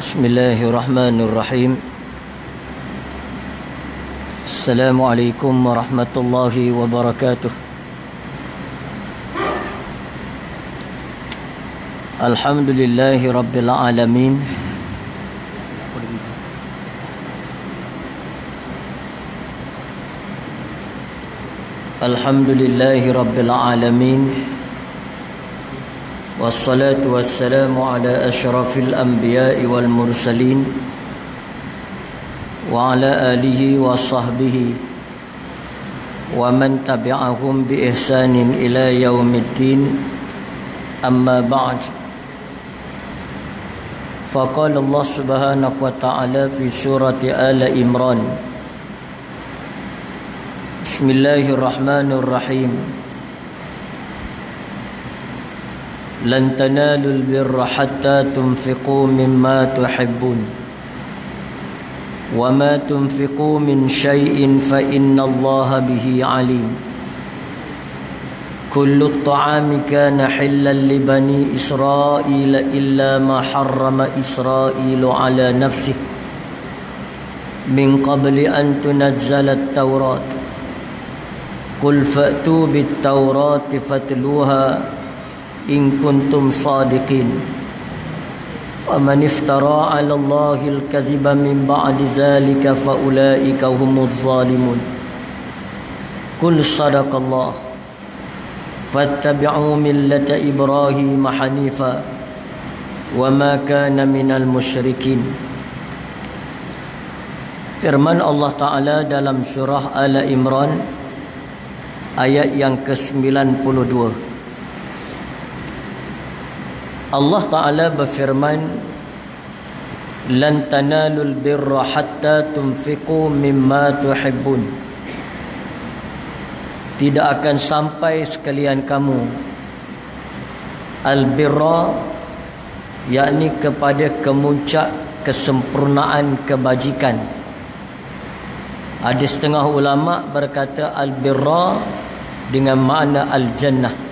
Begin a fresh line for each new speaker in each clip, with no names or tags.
Bismillahirrahmanirrahim. Assalamualaikum warahmatullahi wabarakatuh. Alhamdulillahi rabbil alamin. Alhamdulillahi rabbil alamin. Wassalatu wassalamu ala asyrafil anbiya'i wal mursalin wa ala alihi wa sahbihi wa man tabi'ahum bi ihsanin ila yaumiddin. Amma ba'd. Faqala Allah subhanahu wa ta'ala fi surati Al Imran. Bismillahirrahmanirrahim. Lan tanalul birra hatta tunfiqu mimma tuhibbun wa ma tunfiqu min syai'in fa innallaha bihi alim. Kullu at-ta'ami kana hillan li bani Israila illa ma harrama Israilu ala nafsihi min qabli an tunazzala at-tawrat. Qul fa'tu bit-tawrati fatluha in kuntum sadiqin. Faman iftara 'ala Allahi al-kadhiba min ba'di dhalika fa ulaika humuz zalimun. Qul sadaqallah fattabi'u millata Ibrahim hanifa wa ma kana minal musyrikin. Firman Allah Ta'ala dalam surah Al Imran ayat yang ke-92. Allah Ta'ala berfirman, lan tanalul birra hatta tunfiqu mimma tuhibbun. Tidak akan sampai sekalian kamu al-birra, yakni kepada kemuncak kesempurnaan kebajikan. Ada setengah ulama berkata al-birra dengan makna al-jannah,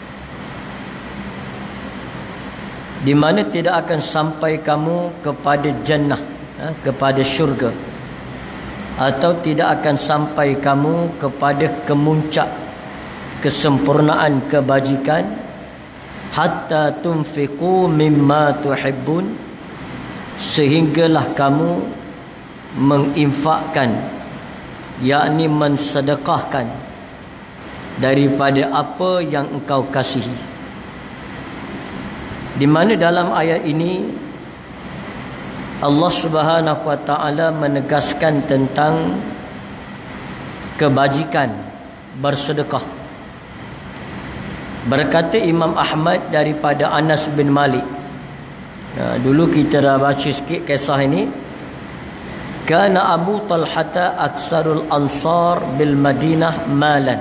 di mana tidak akan sampai kamu kepada jannah, kepada syurga, atau tidak akan sampai kamu kepada kemuncak kesempurnaan kebajikan hatta tunfiqu mimma tuhibbun, sehinggalah kamu menginfakkan, yakni mensedekahkan daripada apa yang engkau kasihi. Di mana dalam ayat ini Allah Subhanahu wa ta'ala menegaskan tentang kebajikan bersedekah. Berkata Imam Ahmad daripada Anas bin Malik. Dulu kita dah baca sikit kisah ini. Kana Abu Talhata aksarul ansar bil Madinah malan.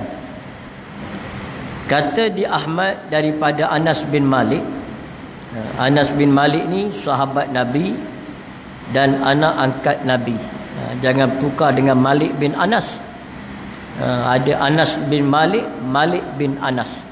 Kata di Ahmad daripada Anas bin Malik. Anas bin Malik ni sahabat Nabi dan anak angkat Nabi. Jangan tukar dengan Malik bin Anas. Ada Anas bin Malik, Malik bin Anas.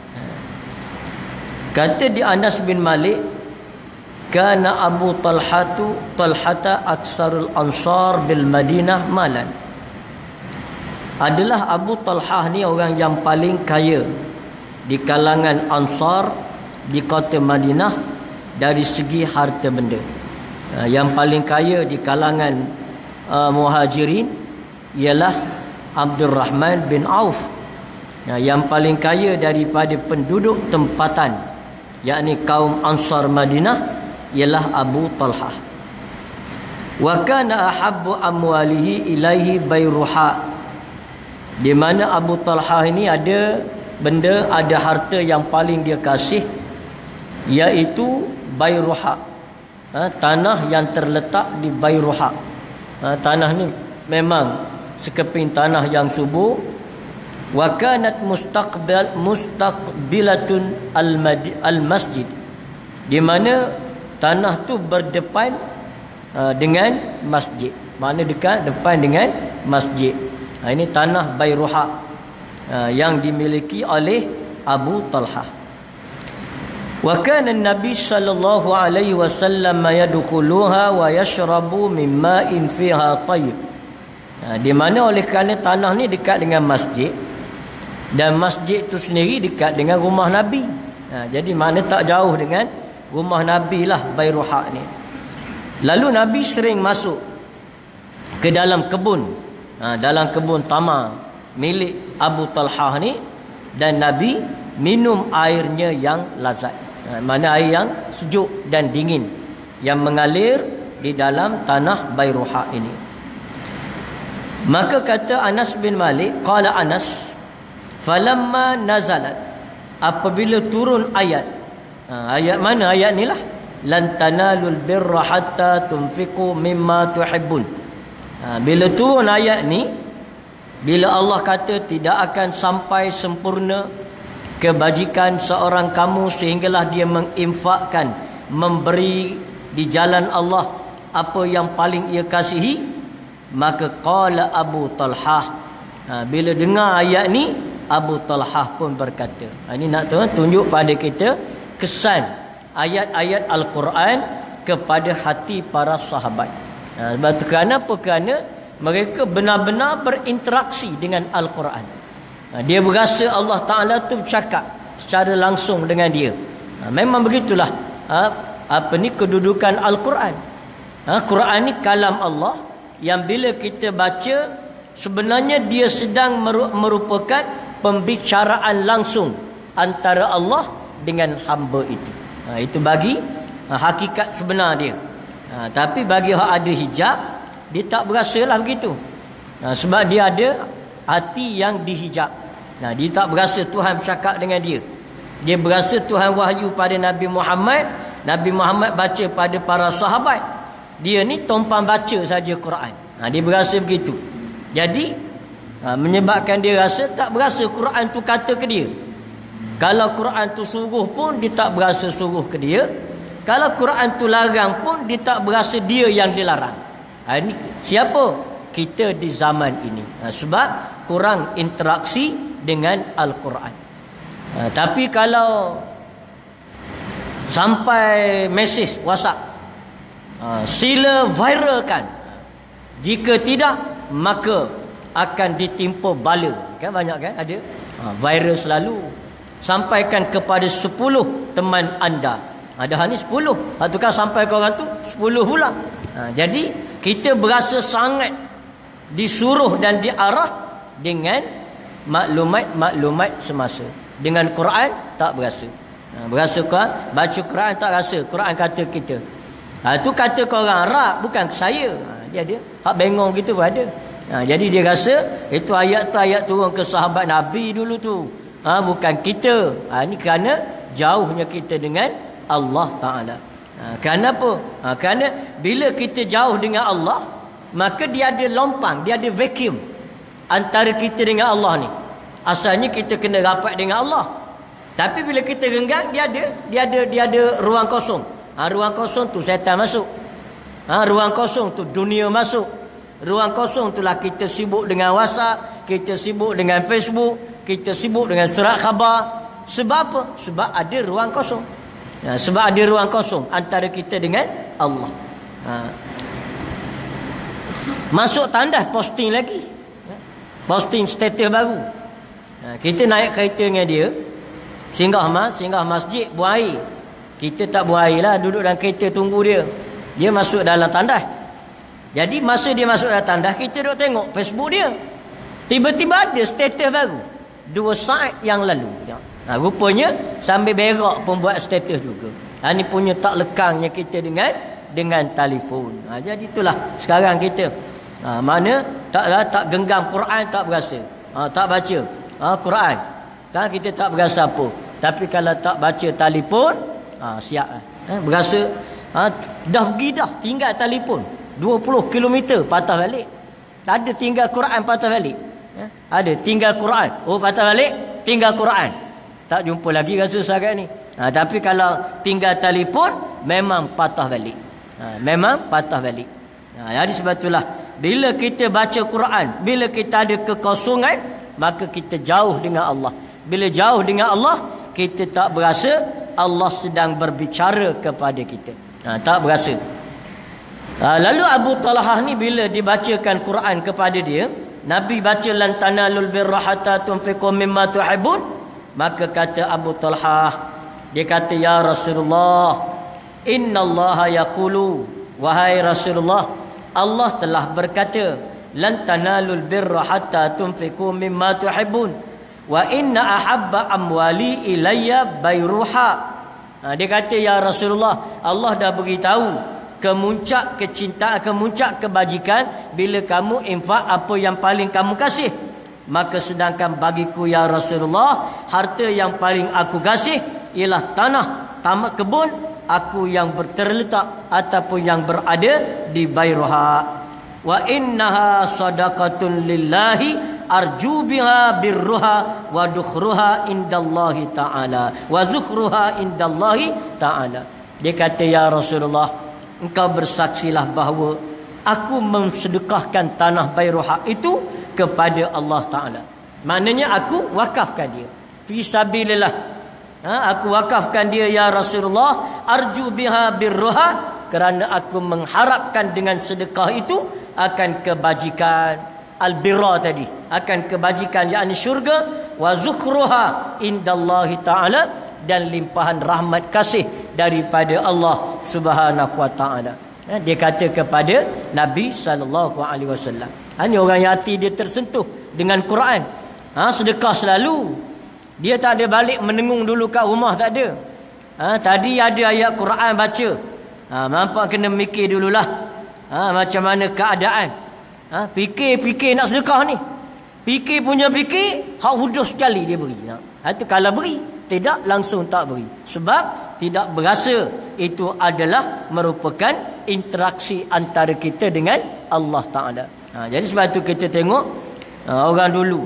Kata di Anas bin Malik, kana Abu Talhata aksarul ansar bil Madinah malan. Adalah Abu Talhah ni orang yang paling kaya di kalangan Ansar di kota Madinah dari segi harta benda. Yang paling kaya di kalangan muhajirin ialah Abdul Rahman bin Auf. Yang paling kaya daripada penduduk tempatan, yakni kaum Ansar Madinah, ialah Abu Talhah. Wa kana ahabbu amwalihi ilaihi Bayruha. Di mana Abu Talhah ini ada benda, ada harta yang paling dia kasih, iaitu Bayruha, tanah yang terletak di Bayruha. Tanah ni memang sekeping tanah yang subur. Wa kanat mustaqbilatun al-masjid, di mana tanah tu berdepan dengan masjid, makna dekat depan dengan masjid. Ini tanah Bayruha yang dimiliki oleh Abu Talhah. Wa kana an-nabi sallallahu alaihi wasallam yadkhuluha wa yashrabu min ma'in fiha tayyib. Di mana oleh kerana tanah ni dekat dengan masjid, dan masjid tu sendiri dekat dengan rumah Nabi. Jadi mana tak jauh dengan rumah Nabi lah Bairuha ni. Lalu Nabi sering masuk ke dalam kebun, dalam kebun tamar milik Abu Talhah ni, dan Nabi minum airnya yang lazat. Mana air yang sejuk dan dingin yang mengalir di dalam tanah Bairuha ini. Maka kata Anas bin Malik, qala Anas, falamma nazalat, apabila turun ayat, ayat mana ayat ni lah, lan tanalul birra hatta tunfiqu mimma tuhibbun. Bila turun ayat ni, bila Allah kata tidak akan sampai sempurna kebajikan seorang kamu sehinggalah dia menginfakkan, memberi di jalan Allah apa yang paling ia kasihi, maka qala Abu Talhah, bila dengar ayat ni Abu Talhah pun berkata, ini nak tunjuk pada kita kesan ayat-ayat Al-Quran kepada hati para sahabat. Sebab tu kenapa? Kerana mereka benar-benar berinteraksi dengan Al-Quran. Dia berasa Allah Ta'ala tu bercakap secara langsung dengan dia. Memang begitulah kedudukan Al-Quran. Quran ni kalam Allah yang bila kita baca, sebenarnya dia sedang merupakan pembicaraan langsung antara Allah dengan hamba itu. Itu bagi hakikat sebenar dia. Tapi bagi yang ada hijab, dia tak berasalah begitu. Sebab dia ada hati yang dihijab. Dia tak berasa Tuhan bercakap dengan dia. Dia berasa Tuhan wahyu pada Nabi Muhammad, Nabi Muhammad baca pada para sahabat. Dia ni tumpang baca saja Quran. Dia berasa begitu. Jadi menyebabkan dia rasa tak berasa Quran tu kata ke dia. Kalau Quran tu suruh pun dia tak berasa suruh ke dia. Kalau Quran tu larang pun dia tak berasa dia yang dilarang. Ini siapa? Kita di zaman ini. Sebab kurang interaksi dengan Al-Quran. Tapi kalau sampai mesej WhatsApp, sila viralkan. Jika tidak, maka akan ditimpa bala. Kan banyak kan ada viral selalu. Sampaikan kepada 10 teman anda. Ada hanya 10. Lepas tu kan sampai ke orang tu 10 pula. Jadi kita berasa sangat disuruh dan diarah dengan maklumat-maklumat semasa. Dengan Quran tak berasa. Berasa Quran, baca Quran tak rasa. Quran kata kita. Tu kata ke orang Arab, bukan ke saya. Dia ada hak bengong gitu pun ada. Jadi dia rasa itu ayat tu ayat turun ke sahabat Nabi dulu tu. Bukan kita. Ini kerana jauhnya kita dengan Allah Ta'ala. Kerana apa? Kerana bila kita jauh dengan Allah, maka dia ada lompang, dia ada vacuum antara kita dengan Allah ni. Asalnya kita kena rapat dengan Allah. Tapi bila kita renggang, dia ada ruang kosong. Ruang kosong tu syaitan masuk. Ruang kosong tu dunia masuk. Ruang kosong tu lah kita sibuk dengan WhatsApp, kita sibuk dengan Facebook, kita sibuk dengan surat khabar. Sebab apa? Sebab ada ruang kosong. Sebab ada ruang kosong antara kita dengan Allah. Masuk tandas posting lagi. Posting status baru. Kita naik kereta dengan dia, singgah masjid, buang air. Kita tak buang air lah, duduk dalam kereta tunggu dia. Dia masuk dalam tandas. Jadi masa dia masuk dalam tandas, kita duduk tengok Facebook dia. Tiba-tiba ada status baru 2 saat yang lalu. Rupanya sambil berak pun buat status juga. Ini punya tak lekangnya kita dengan telefon. Jadi itulah sekarang kita. Mana tak genggam Quran tak berasa. Tak baca Quran, kan kita tak berasa apa. Tapi kalau tak baca telefon, siap berasa dah pergi dah, tinggal telefon 20 km patah balik. Ada tinggal Quran patah balik. Ada tinggal Quran, patah balik, tinggal Quran. Tak jumpa lagi rasa sangat ni. Tapi kalau tinggal telefon, memang patah balik. Memang patah balik. Jadi sebab itulah bila kita baca Quran, bila kita ada kekosongan, maka kita jauh dengan Allah. Bila jauh dengan Allah, kita tak berasa Allah sedang berbicara kepada kita. Tak berasa. Lalu Abu Talhah ni bila dibacakan Quran kepada dia, Nabi baca lan tanalul birra hatta tunfiqu mimma tuhibbun, maka kata Abu Talhah, dia kata, ya Rasulullah, innallaha yaqulu, wahai Rasulullah, Allah telah berkata, lan tanalul birra hatta tunfiqu mimma tuhibbun wa inna ahabba amwali ilayya bayruha. Dia kata, ya Rasulullah, Allah dah beritahu kemuncak kecintaan, kemuncak kebajikan bila kamu infak apa yang paling kamu kasih. Maka sedangkan bagiku, ya Rasulullah, harta yang paling aku kasih ialah tanah, tamak kebun aku yang terletak ataupun yang berada di Bayruha. Wa innaha sadaqatun lillahi arju biha birruha wa dukhruha indallahi ta'ala wa zukhruha indallahi ta'ala. Dia kata, ya Rasulullah, engkau bersaksilah bahawa aku mensedekahkan tanah Bayruha itu kepada Allah Ta'ala. Maknanya aku wakafkan dia fi sabilillah. Aku wakafkan dia, ya Rasulullah, arju biha birruha, kerana aku mengharapkan dengan sedekah itu akan kebajikan al-birra tadi, akan kebajikan yakni syurga, wa zukhruha indallahi ta'ala, dan limpahan rahmat kasih daripada Allah Subhanahu wa taala. Dia kata kepada Nabi sallallahu alaihi wasallam. Ini orang yang hati dia tersentuh dengan Quran. Sedekah selalu. Dia tak ada balik menengung dulu kat rumah, tak ada. Tadi ada ayat Quran baca. Nampak kena mikir dululah. Macam mana keadaan. Fikir nak sedekah ni. Fikir punya fikir, hak huduh sekali dia beri. Itu kalau beri. Tidak, langsung tak beri. Sebab tidak berasa itu adalah merupakan interaksi antara kita dengan Allah Ta'ala. Jadi sebab itu kita tengok orang dulu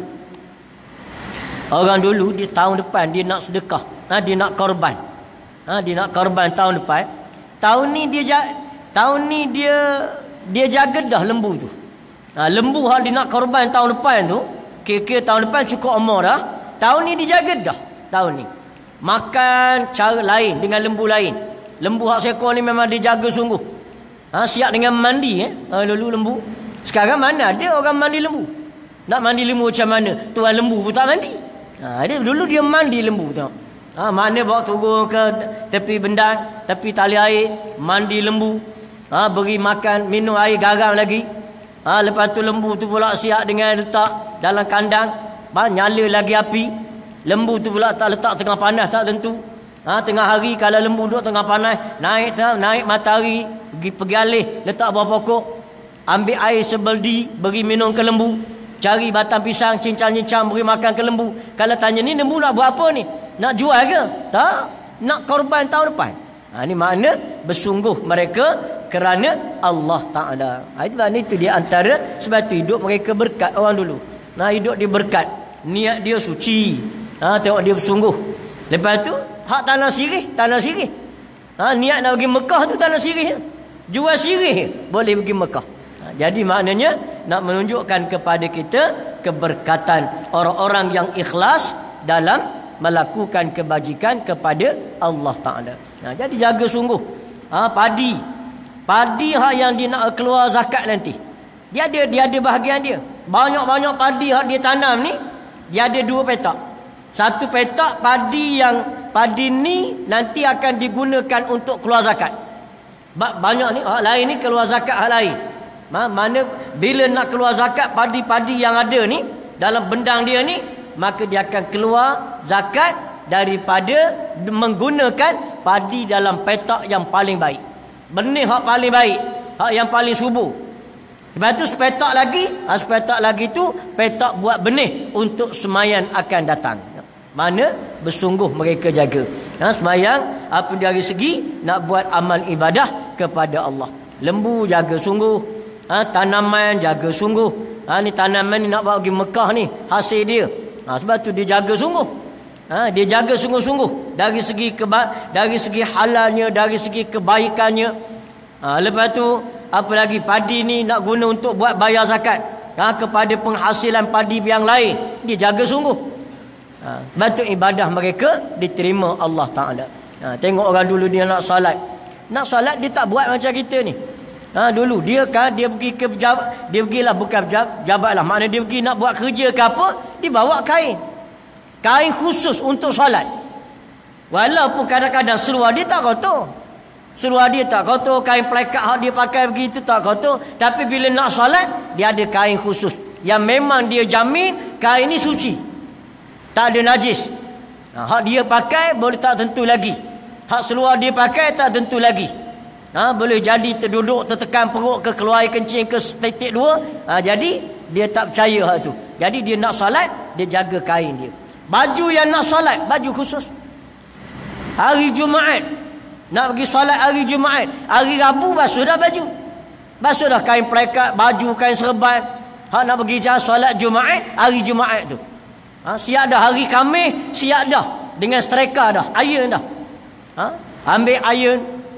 di tahun depan dia nak sedekah, dia nak korban. Dia nak korban tahun depan. Tahun ni dia jaga dah lembu tu. Lembu hal dia nak korban tahun depan tu, kira-kira tahun depan cukup umur dah. Tahun ni dia jaga dah. Tahun ni makan cara lain dengan lembu lain. Lembu hak seekor ni memang dijaga sungguh. Siap dengan mandi dulu lembu. Sekarang mana ada orang mandi lembu? Nak mandi lembu macam mana? Tuan lembu pun tak mandi. Dulu dia mandi lembu tengok. Mana bawa turun ke tepi bendang, tepi tali air, mandi lembu. Beri makan, minum air garam lagi. Lepas tu lembu tu pula siap dengan letak dalam kandang. Nyala lagi api. Lembu tu pula tak letak tengah panas, tak tentu. Tengah hari kalau lembu duduk tengah panas, naik matahari, pergi alih, letak bawah pokok, ambil air sebeldi, beri minum ke lembu. Cari batang pisang, cincang-cincang, beri makan ke lembu. Kalau tanya, ni lembu nak buat apa ni? Nak jual ke? Tak. Nak korban tahun depan. Ini makna bersungguh mereka kerana Allah Ta'ala. Itu di antara sebab itu hidup mereka berkat orang dulu. Hidup dia berkat. Niat dia suci. Tengok dia bersungguh. Lepas tu hak tanah sirih. Niat nak pergi Mekah tu tanah sirih. Jual sirih boleh pergi Mekah. Jadi maknanya nak menunjukkan kepada kita keberkatan orang-orang yang ikhlas dalam melakukan kebajikan kepada Allah Ta'ala. Jadi jaga sungguh. Padi hak yang dia nak keluar zakat nanti, dia ada bahagian dia. Banyak-banyak padi hak dia tanam ni, dia ada dua petak. Satu petak padi ni nanti akan digunakan untuk keluar zakat. Banyak ni, hak lain ni keluar zakat hak lain. Mana bila nak keluar zakat padi-padi yang ada ni dalam bendang dia ni, maka dia akan keluar zakat daripada menggunakan padi dalam petak yang paling baik. Benih hak paling baik, hak yang paling subur. Lepas tu sepetak lagi tu petak buat benih untuk semayan akan datang. Mana bersungguh mereka jaga. Semayang apa dari segi nak buat amal ibadah kepada Allah. Lembu jaga sungguh. Tanaman jaga sungguh. Ni tanaman ni nak bawa pergi Mekah ni, hasil dia. Sebab tu dia jaga sungguh. Dia jaga sungguh-sungguh dari segi halalnya, dari segi kebaikannya. Lepas tu apa lagi, padi ni nak guna untuk buat bayar zakat kepada penghasilan padi yang lain. Dia jaga sungguh. Batu ibadah mereka diterima Allah Ta'ala. Tengok orang dulu dia nak solat. Nak solat dia tak buat macam kita ni. Dulu dia pergi ke pejabat, dia pergilah bukan pejabat lah. Maknanya dia pergi nak buat kerja ke apa, dia bawa kain. Kain khusus untuk solat. Walaupun kadang-kadang seluar dia tak kotor. Seluar dia tak kotor, kain pelekat hak dia pakai begitu tak kotor. Tapi bila nak solat, dia ada kain khusus yang memang dia jamin kain ni suci. Tak ada najis. Hak dia pakai boleh tak tentu lagi. Hak seluar dia pakai tak tentu lagi. Boleh jadi terduduk, tertekan perut ke, keluar air kencing ke setitik dua. Jadi dia tak percaya hak tu. Jadi dia nak solat, dia jaga kain dia. Baju yang nak solat, baju khusus. Hari Jumaat, nak pergi solat hari Jumaat. Hari Rabu basuh dah baju. Basuh dah kain pelekat, baju, kain serban. Hak nak pergi solat Jumaat, hari Jumaat tu. Siap dah hari Khamis, siap dah. Dengan striker dah, iron dah. Ambil iron,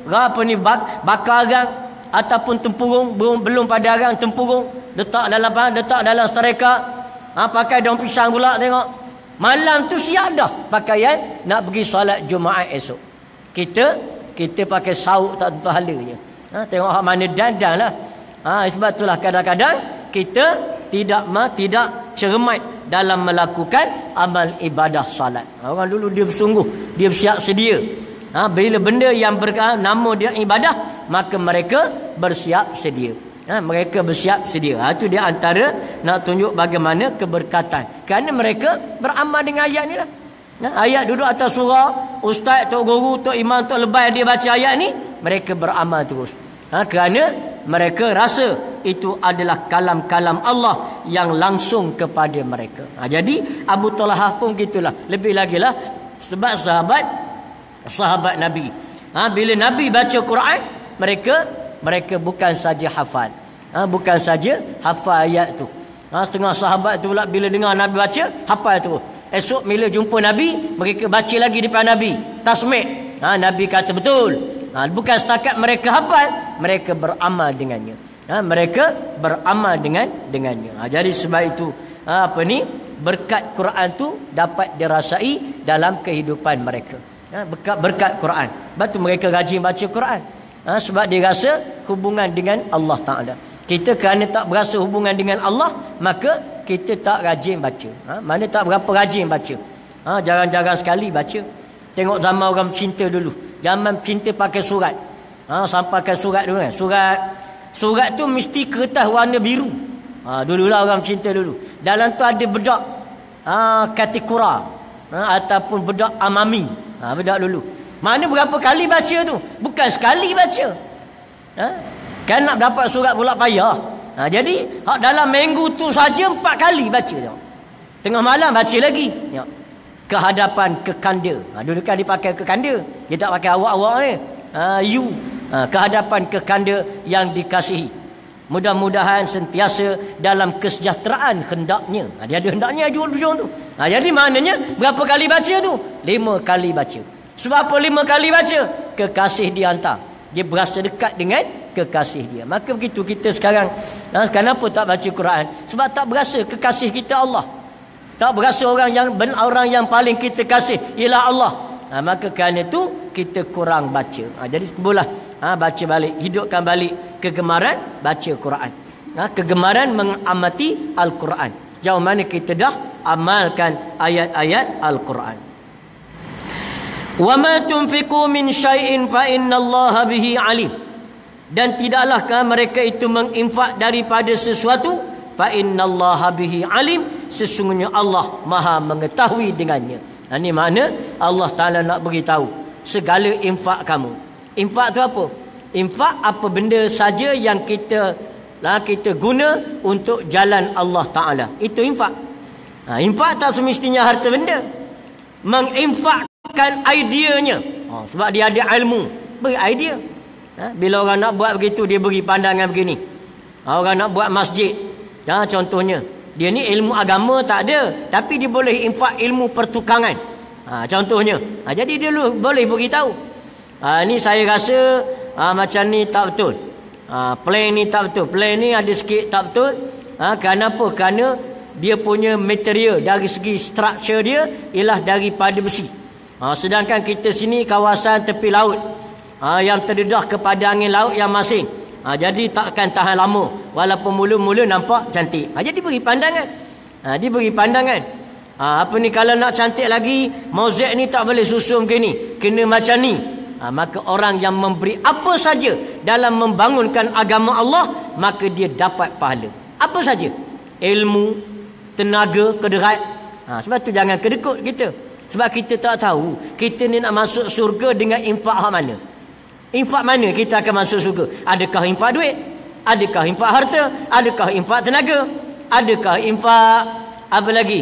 bakar arang ataupun tempurung, belum pada arang, tempurung, letak dalam striker. Pakai daun pisang pula tengok. Malam tu siap dah pakaian nak pergi solat Jumaat esok. Kita pakai sauk tak tentu hala je. Tengok hak mana dandan lah. Sebab itulah kadang-kadang kita tidak cermat dalam melakukan amal ibadah salat. Orang dulu dia bersungguh, dia bersiap sedia. Bila benda yang nama dia ibadah, maka mereka bersiap sedia. Mereka bersiap sedia. Itu dia antara nak tunjuk bagaimana keberkatan. Kerana mereka beramal dengan ayat ni lah. Ayat duduk atas surah, ustaz, tok guru, tok imam, tok lebay dia baca ayat ni, mereka beramal terus. Kerana mereka rasa itu adalah kalam-kalam Allah yang langsung kepada mereka. Jadi Abu Talhah pun gitulah. Lebih lagi lah sebab sahabat Nabi. Bila Nabi baca Quran, mereka bukan saja hafal. Bukan saja hafal ayat tu. Setengah sahabat tu pula bila dengar Nabi baca, hafal tu. Esok bila jumpa Nabi, mereka baca lagi depan Nabi. Tasmid. Nabi kata betul. Bukan setakat mereka hafal, mereka beramal dengannya. Mereka beramal dengannya. Jadi sebab itu berkat Quran tu dapat dirasai dalam kehidupan mereka. Berkat Quran. Sebab tu mereka rajin baca Quran. Sebab dia rasa hubungan dengan Allah Ta'ala. Kita kerana tak berasa hubungan dengan Allah, maka kita tak rajin baca. Mana tak berapa rajin baca. Jarang-jarang sekali baca. Tengok zaman orang cinta dulu. Zaman cinta pakai surat. Sampai pakai surat dulu kan. Surat tu mesti kertas warna biru. Dululah orang cinta dulu. Dalam tu ada bedak katikura. Ataupun bedak amami. Bedak dulu. Mana berapa kali baca tu? Bukan sekali baca. Kan nak dapat surat pula payah. Jadi dalam minggu tu saja 4 kali baca. Tengah malam baca lagi. Kehadapan kekanda. Dulu kan dipakai kekanda. Dia tak pakai awak-awak ni. Kehadapan kekanda yang dikasihi. Mudah-mudahan sentiasa dalam kesejahteraan hendaknya. Dia ada hendaknya hujung tu. Jadi maknanya berapa kali baca tu? 5 kali baca. Sebab apa 5 kali baca? Kekasih dia hantar. Dia berasa dekat dengan kekasih dia. Maka begitu kita sekarang. Kenapa tak baca Quran? Sebab tak berasa kekasih kita Allah. Tak berasa orang yang paling kita kasih ialah Allah. Maka kerana itu kita kurang baca. Jadi boleh baca balik, hidupkan balik kegemaran baca Quran. Kegemaran mengamati Al-Quran. Sejauh mana kita dah amalkan ayat-ayat Al-Quran. Wa ma tunfiqu min syai'in fa innallaha bihi alim. Dan tidaklah mereka itu menginfak daripada sesuatu, fa innallaha bihi alim, sesungguhnya Allah Maha mengetahui dengannya. Ini makna Allah Taala nak beritahu segala infak kamu. Infak tu apa? Infak apa benda saja yang kita guna untuk jalan Allah Taala. Itu infak. Infak tak semestinya harta benda. Menginfakkan ideanya. Sebab dia ada ilmu, beri idea. Bila orang nak buat begitu, dia beri pandangan begini. Orang nak buat masjid, contohnya, dia ni ilmu agama tak ada, tapi dia boleh infak ilmu pertukangan. Contohnya. Jadi dia boleh beritahu. Ni saya rasa macam ni tak betul. Plan ni tak betul. Plan ni ada sikit tak betul. Kenapa? Kerana dia punya material dari segi structure dia ialah daripada besi. Sedangkan kita sini kawasan tepi laut, yang terdedah kepada angin laut yang masin. Jadi takkan tahan lama, walaupun mula-mula nampak cantik. Jadi beri pandangan. Dia beri pandangan. Apa ni, kalau nak cantik lagi, mozaik ni tak boleh susun begini, kena macam ni. Maka orang yang memberi apa saja dalam membangunkan agama Allah, maka dia dapat pahala. Apa saja, ilmu, tenaga, kederat. Sebab tu jangan kedekut kita. Sebab kita tak tahu kita ni nak masuk syurga dengan infak hak mana. Infak mana kita akan masuk syurga? Adakah infak duit? Adakah infak harta? Adakah infak tenaga? Adakah infak apa lagi?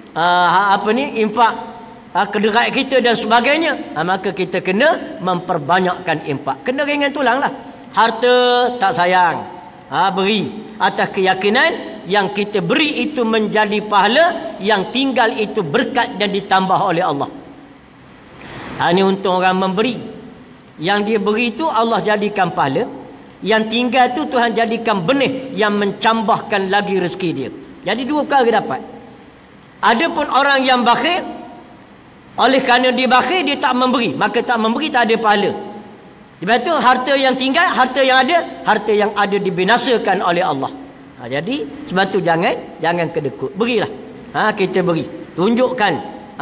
Infak kederat kita dan sebagainya. Maka kita kena memperbanyakkan infak. Kena ringan tulang lah. Harta tak sayang, beri atas keyakinan yang kita beri itu menjadi pahala, yang tinggal itu berkat dan ditambah oleh Allah. Ini untuk orang memberi. Yang dia beri itu Allah jadikan pahala, yang tinggal itu Tuhan jadikan benih yang mencambahkan lagi rezeki dia. Jadi dua perkara dapat. Adapun orang yang bakhil, oleh kerana dia bakhil, dia tak memberi, maka tak memberi tak ada pahala. Sebab itu harta yang tinggal, harta yang ada dibinasakan oleh Allah. Jadi sebab tu jangan kedekut. Berilah. Kita beri. Tunjukkan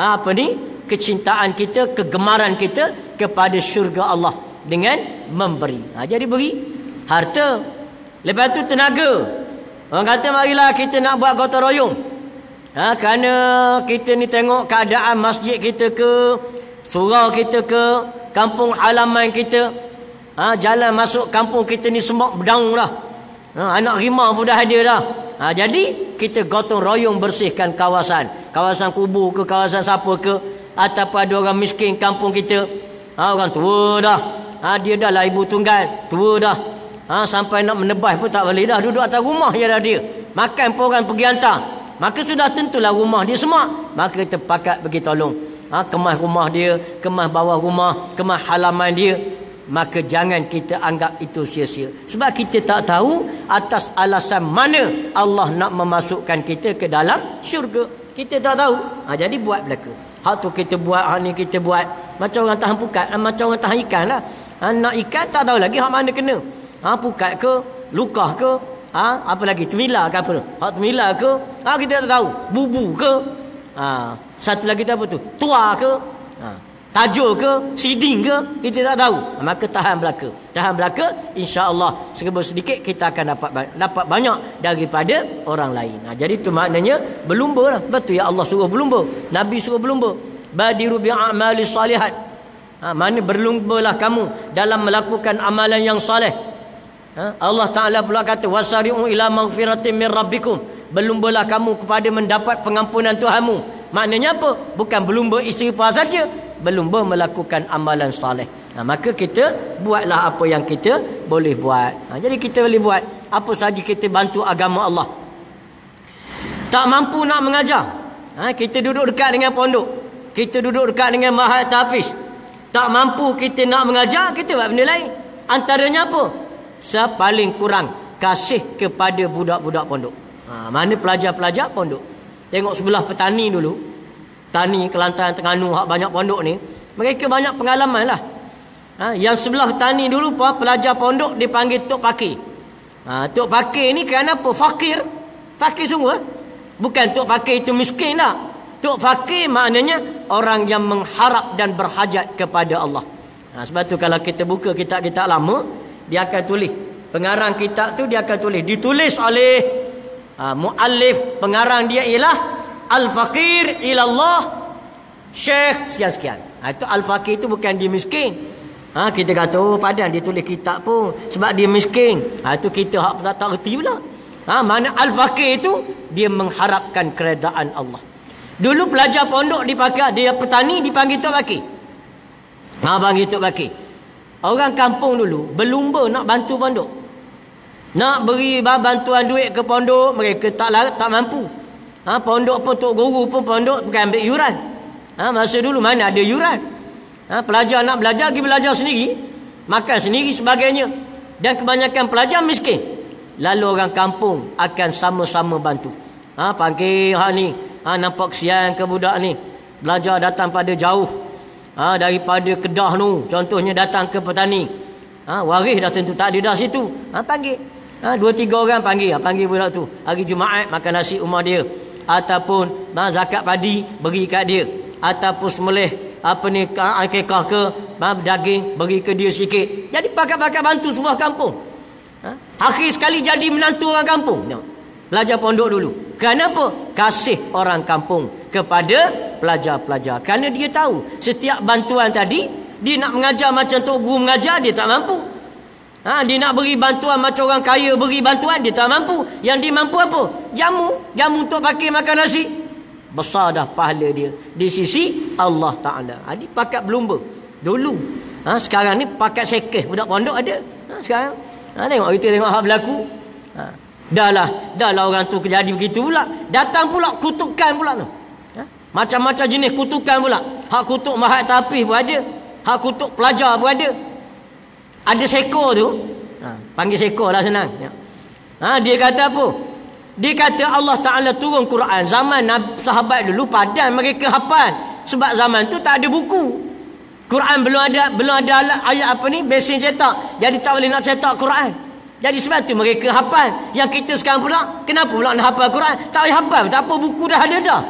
kecintaan kita, kegemaran kita kepada syurga Allah dengan memberi. Jadi beri harta. Lepas tu tenaga. Orang kata marilah kita nak buat gotong royong. Kerana kita ni tengok keadaan masjid kita ke, surau kita ke, kampung halaman kita, jalan masuk kampung kita ni semua berdaung dah. Anak rimau pun dah ada dah. Jadi kita gotong royong bersihkan kawasan kubur ke, kawasan siapa ke, ataupun ada orang miskin kampung kita, orang tua dah, dia dah lah ibu tunggal, tua dah, sampai nak menebas pun tak boleh dah, duduk atas rumah je dah dia, makan pun orang pergi hantar. Maka sudah tentulah rumah dia semua, maka kita pakat pergi tolong, kemas rumah dia, kemas bawah rumah, kemas halaman dia. Maka jangan kita anggap itu sia-sia. Sebab kita tak tahu atas alasan mana Allah nak memasukkan kita ke dalam syurga. Kita tak tahu. Jadi buat belaka. Hak tu kita buat, hak ni kita buat. Macam orang tahan pukat, macam orang tahan ikan lah. Nak ikan tak tahu lagi hak mana kena. Pukat ke, lukah ke, apa lagi, temila ke apa tu. Hak temila ke, kita tak tahu. Bubu ke, satu lagi tu apa tu, tua ke, tajuk ke, siding ke, kita tak tahu. Maka tahan belaka, insya-Allah serba sedikit kita akan dapat banyak daripada orang lain. Jadi itu maknanya berlumba lah. Betul ya, Allah suruh berlumba, Nabi suruh berlumba. Badiru bi'amali salihat. Mana berlumbalah kamu dalam melakukan amalan yang soleh. Allah Ta'ala pula kata wasari'u ila maghfiratin min rabbikum. Berlumbalah kamu kepada mendapat pengampunan Tuhanmu. Maknanya apa? Bukan berlumba istighfar saja, berlumba melakukan amalan soleh. Maka kita buatlah apa yang kita boleh buat. Jadi kita boleh buat apa saja, kita bantu agama Allah. Tak mampu nak mengajar, kita duduk dekat dengan pondok, kita duduk dekat dengan mahal tahfiz. Tak mampu kita nak mengajar, kita buat benda lain. Antaranya apa? Sepaling kurang kasih kepada budak-budak pondok. Mana pelajar-pelajar pondok. Tengok sebelah petani dulu, Tani Kelantan, Terengganu, hak banyak pondok ni, mereka banyak pengalaman lah. Yang sebelah petani dulu, pelajar pondok dipanggil Tok Fakir. Tok Fakir ni kerana apa? Fakir sungguh. Bukan Tok Fakir itu miskin lah. Tok Fakir maknanya orang yang mengharap dan berhajat kepada Allah. Sebab tu kalau kita buka kitab-kitab lama, dia akan tulis, pengarang kitab tu dia akan tulis, ditulis oleh muallif, pengarang dia ialah Al-Fakir ilallah Syekh sekian-sekian. Itu Al-Fakir itu bukan dia miskin. Kita kata padan dia tulis kitab pun sebab dia miskin. Itu kita hak tak reti pula. Mana Al-Fakir itu dia mengharapkan keredaan Allah. Dulu pelajar pondok dipakai, dia petani dipanggil Tok Fakir. Panggil Tok Fakir. Orang kampung dulu berlumba nak bantu pondok, nak beri bantuan duit ke pondok, mereka tak mampu. Pondok pun, tok guru pun pondok bukan ambil yuran. Masa dulu mana ada yuran. Pelajar nak belajar, pergi belajar sendiri, makan sendiri sebagainya. Dan kebanyakan pelajar miskin. Lalu orang kampung akan sama-sama bantu. Panggil hak ni, nampak kesian ke budak ni, belajar datang pada jauh. daripada Kedah tu, contohnya datang ke petani, waris dah tentu tak ada dah situ, panggil 2-3 orang panggil budak tu, hari Jumaat makan nasi rumah dia, ataupun zakat padi beri kat dia, ataupun sembelih akikah ke daging beri ke dia sikit. Jadi pakat-pakat bantu sebuah kampung. Akhir sekali jadi menantu orang kampung. Belajar pondok dulu. Kenapa? Kasih orang kampung kepada pelajar-pelajar. Kerana dia tahu setiap bantuan tadi, dia nak mengajar macam tok guru mengajar, dia tak mampu. Dia nak beri bantuan macam orang kaya beri bantuan, dia tak mampu. Yang dia mampu apa? Jamu untuk pakai makan nasi. Besar dah pahala dia di sisi Allah Ta'ala. Dia pakat berlumba dulu. Sekarang ni pakat sekeh budak pondok ada. Sekarang tengok kita tengok hak berlaku. Dah lah orang tu jadi begitu pula. Datang pula kutukan pula tu. Macam-macam jenis kutukan pula. Hak kutuk mahat tapis pun ada. Hak kutuk pelajar pun ada. Ada sekor tu. Panggil sekor lah senang. Dia kata apa? Dia kata Allah Ta'ala turun Quran. Zaman sahabat dulu padan mereka hafal. Sebab zaman tu tak ada buku. Quran belum ada ayat mesin cetak. Jadi tak boleh nak cetak Quran. Jadi sebab tu mereka hafal. Yang kita sekarang pula, kenapa pula nak hafal Quran? Tak boleh hafal. Tak apa, buku dah ada dah.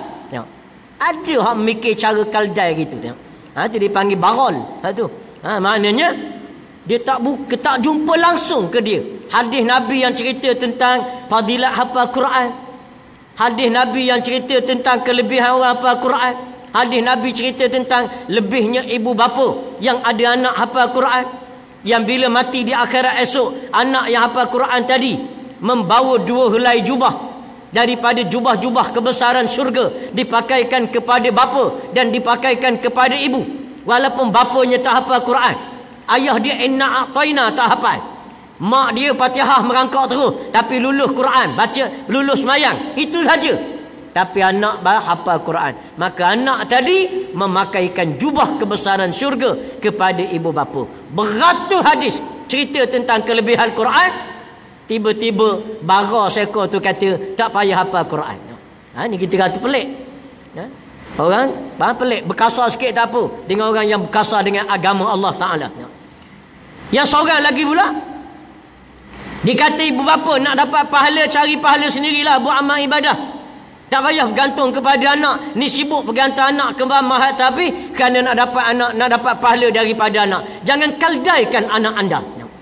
Ada hak mikir cara kaldai gitu. Itu dipanggil barol. Maknanya dia tak jumpa langsung ke dia. Hadis Nabi yang cerita tentang fadilat hafal Quran. Hadis Nabi yang cerita tentang kelebihan orang hafal Quran. Hadis Nabi cerita tentang lebihnya ibu bapa yang ada anak hafal Quran. Yang bila mati di akhirat esok, anak yang hafal Quran tadi membawa 2 helai jubah daripada jubah-jubah kebesaran syurga, dipakaikan kepada bapa dan dipakaikan kepada ibu. Walaupun bapanya tak hafal Quran, ayah dia inna a'tayna tak hafal, mak dia Fatihah merangkak terus, tapi lulus Quran, baca lulus semayang, itu saja. Tapi anak hafal Quran, maka anak tadi memakaikan jubah kebesaran syurga kepada ibu bapa. Beratus hadis cerita tentang kelebihan Quran. Tiba-tiba bara sekor tu kata tak payah hafal Quran. Ni kita kata pelik. Orang pelik, berkasar sikit tak apa dengan orang yang berkasar dengan agama Allah Ta'ala. Yang seorang lagi pula, dikata ibu bapa nak dapat pahala, cari pahala sendirilah, buat amal ibadah. Tak payah bergantung kepada anak. Ni sibuk bergantung anak ke mahat tapi kerana nak dapat pahala daripada anak. Jangan kaldaikan anak anda.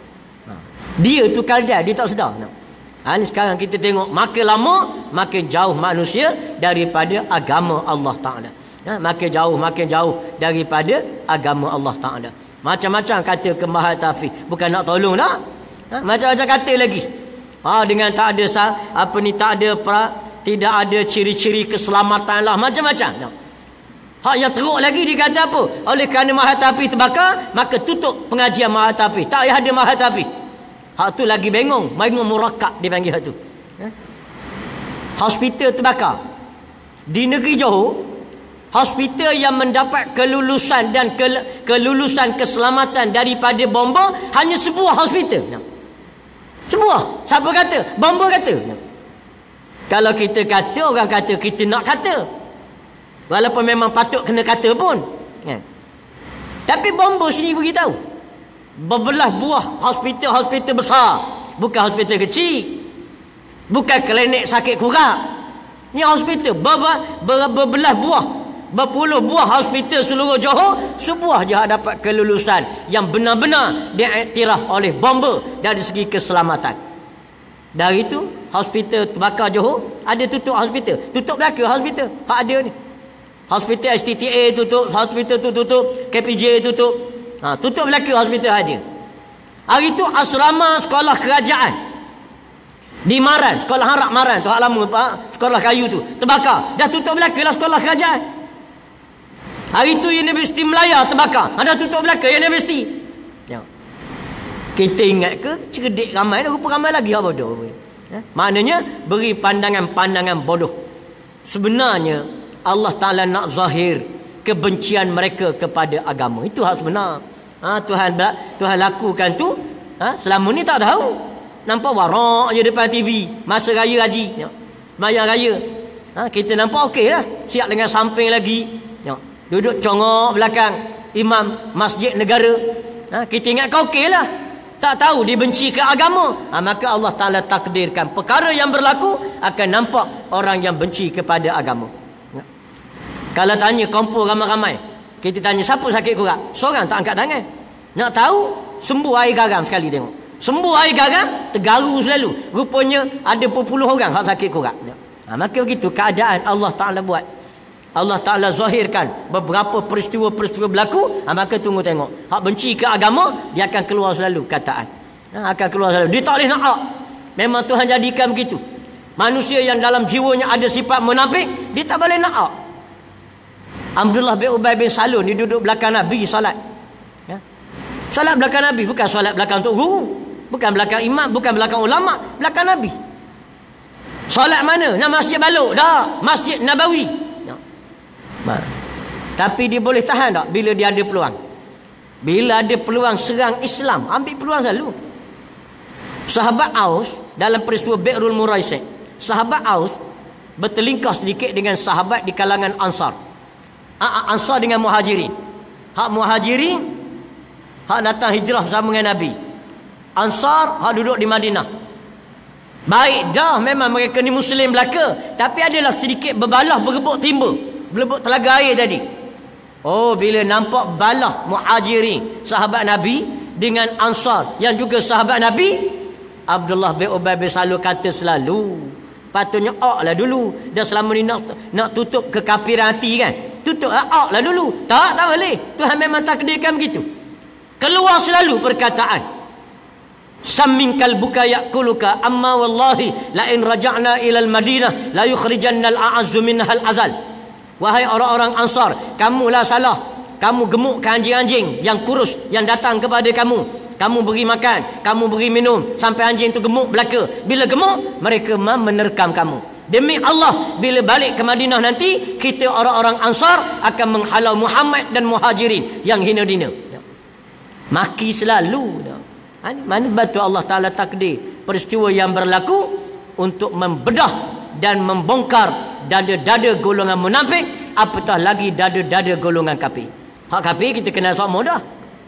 Dia tu kaldai, dia tak sedar. Ni sekarang kita tengok makin lama makin jauh manusia daripada agama Allah Ta'ala. Makin jauh daripada agama Allah Ta'ala. Macam-macam kata ke mahat tafi, bukan nak tolong tak. Macam-macam kata lagi. Dengan tak ada tidak ada ciri-ciri keselamatan lah, macam-macam. Hak yang teruk lagi dia kata apa? Oleh kerana mahatafi terbakar, maka tutup pengajian mahatafi. Tak payah ada mahatafi. Hak tu lagi bengong murakab dia panggil hak tu. Hospital terbakar. Di negeri Johor, hospital yang mendapat kelulusan dan kelulusan keselamatan daripada bomba hanya sebuah hospital. Sebuah. Siapa kata? Bomba kata. Kalau kita kata, orang kata kita nak kata. Walaupun memang patut kena kata pun. Tapi bomba sini beritahu. Berbelah buah hospital besar. Bukan hospital kecil. Bukan klinik sakit kurak. Ni hospital. Berbelah buah. Berpuluh buah hospital seluruh Johor. Sebuah je dapat kelulusan yang benar-benar diiktiraf oleh bomba dari segi keselamatan. Dari itu hospital terbakar Johor, ada tutup hospital. Tutup belaka hospital. Hak ada ni. Hospital STTA tutup, hospital tu tutup, KPJ tutup. Tutup belaka hospital ada. Hari tu asrama sekolah kerajaan di Maran, sekolah Harak Maran tu hak lama sekolah kayu tu terbakar. Dah tutup belaka lah sekolah kerajaan. Hari tu Universiti Melaya terbakar. Ada tutup belaka universiti. Kita ingat ke cerdik ramai dah, rupa ramai lagi hak bodoh. Maknanya beri pandangan-pandangan bodoh. Sebenarnya Allah Ta'ala nak zahir kebencian mereka kepada agama. Itu hak sebenar. Tuhan lakukan tu. Selama ni tak tahu. Nampak warak je depan TV masa raya haji. Bayar raya. Kita nampak okey lah. Siap dengan samping lagi. Duduk congok belakang. imam masjid negara. Kita ingat kau okey lah. Tak tahu dia benci ke agama. Maka Allah Ta'ala takdirkan perkara yang berlaku akan nampak orang yang benci kepada agama. Kalau tanya kumpul ramai-ramai, kita tanya siapa sakit kurat, seorang tak angkat tangan. Nak tahu, sembuh air garam sekali tengok. Sembuh air garam, tergaru selalu. Rupanya ada berpuluh orang yang sakit kurat. Maka begitu keadaan Allah Ta'ala buat. Allah Ta'ala zahirkan beberapa peristiwa-peristiwa berlaku. Maka tunggu tengok. Hak benci ke agama, dia akan keluar selalu kataan. Akan keluar selalu. Dia tak boleh nak. Memang Tuhan jadikan begitu. Manusia yang dalam jiwanya ada sifat munafik, dia tak boleh nak. Abdullah bin Ubay bin Salul ni duduk belakang Nabi salat. Salat belakang Nabi, bukan salat belakang untuk guru, bukan belakang imam, bukan belakang ulama, belakang Nabi. Salat mana? Nak Masjid Balok dah, Masjid Nabawi. Tapi dia boleh tahan tak bila dia ada peluang? Bila ada peluang serang Islam, ambil peluang selalu. Sahabat Aus dalam peristiwa Bi'rul Muraisy, sahabat Aus bertelingkah sedikit dengan sahabat di kalangan Ansar. Ansar dengan Muhajirin. Hak Muhajirin hak datang hijrah bersama dengan Nabi. Ansar hak duduk di Madinah. Baik dah, memang mereka ni Muslim belaka, tapi adalah sedikit berbalah berebut timba, berebut telaga air tadi. Bila nampak balah Muhajirin sahabat Nabi dengan Ansar yang juga sahabat Nabi, Abdullah bin Ubay bin Salul kata selalu, patutnya lah dulu. Dah selama ni nak tutup kekafiran hati kan, tutup lah dulu. Tak boleh. Tuhan memang takdirkan begitu. Keluar selalu perkataan, samminkal buka yakuluka amma wallahi la in raja'na ilal Madinah la yukhrijanna al-a'azzu minha al-azal. Wahai orang-orang Ansar, kamulah salah. Kamu gemukkan anjing-anjing yang kurus yang datang kepada kamu. Kamu beri makan, kamu beri minum sampai anjing itu gemuk belaka. Bila gemuk, mereka menerkam kamu. Demi Allah, bila balik ke Madinah nanti, kita orang-orang Ansar akan menghalau Muhammad dan Muhajirin yang hina-dina. Maki selalu. Mana betul Allah Ta'ala takdir peristiwa yang berlaku untuk membedah dan membongkar dada-dada golongan munafik, apatah lagi dada-dada golongan kafir. Hak kafir kita kenal sama dah.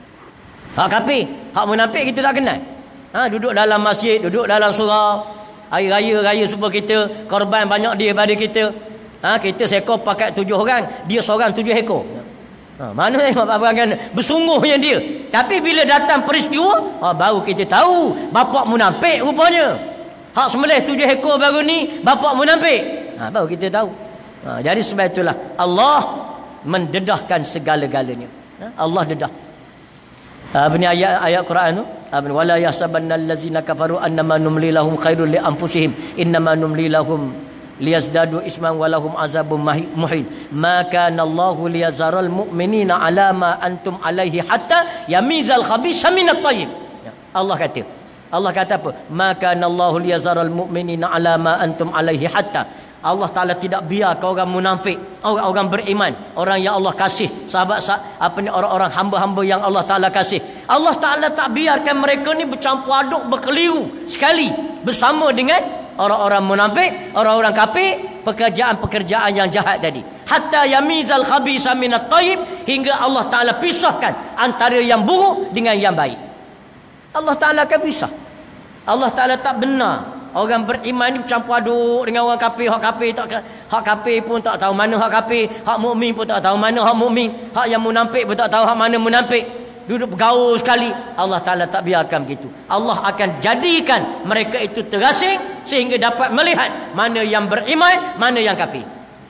Hak kafir, hak munafik kita tak kenal. Duduk dalam masjid, duduk dalam surau, hari raya semua kita korban banyak dia pada kita. Kita seekor pakai 7 orang, dia seorang 7 ekor. Mana tengok kan bersungguhnya dia. Tapi bila datang peristiwa, baru kita tahu bapak munafik rupanya. Hak sembelih 7 ekor baru ni bapak munafik. Baru kita tahu. Jadi sebab itulah Allah mendedahkan segala-galanya. Allah dedah. Apa ni ayat Quran tu? Wala yahsabannal ladzina kafaru annama numli lahum khairul li anfusihim innama numli lahum liyazdadu isman walahum azabun muhin. Ma kana Allahu liyazaral mu'minina ala ma antum alaihi hatta yamizal khabitha minat tayyib. Allah kata apa? Ma kana Allahu liyazaral mu'minina ala ma antum alaihi hatta. Allah Ta'ala tidak biarkan orang munafik, orang beriman, orang yang Allah kasih, sahabat orang-orang hamba-hamba yang Allah Ta'ala kasih. Allah Ta'ala tak biarkan mereka ni bercampur aduk, berkeliru sekali bersama dengan orang-orang munafik, orang-orang kafir, pekerjaan-pekerjaan yang jahat tadi. Hatta yamizal khabisa minat tayyib, hingga Allah Ta'ala pisahkan antara yang buruk dengan yang baik. Allah Ta'ala akan pisah. Allah Ta'ala tak benar orang beriman ni campur aduk dengan orang kafir. Hak kafir pun tak tahu mana hak kafir, hak mukmin pun tak tahu mana hak mukmin, hak yang munafik pun tak tahu hak mana munafik. Duduk bergaul sekali. Allah Ta'ala tak biarkan begitu. Allah akan jadikan mereka itu terasing sehingga dapat melihat mana yang beriman, mana yang kafir.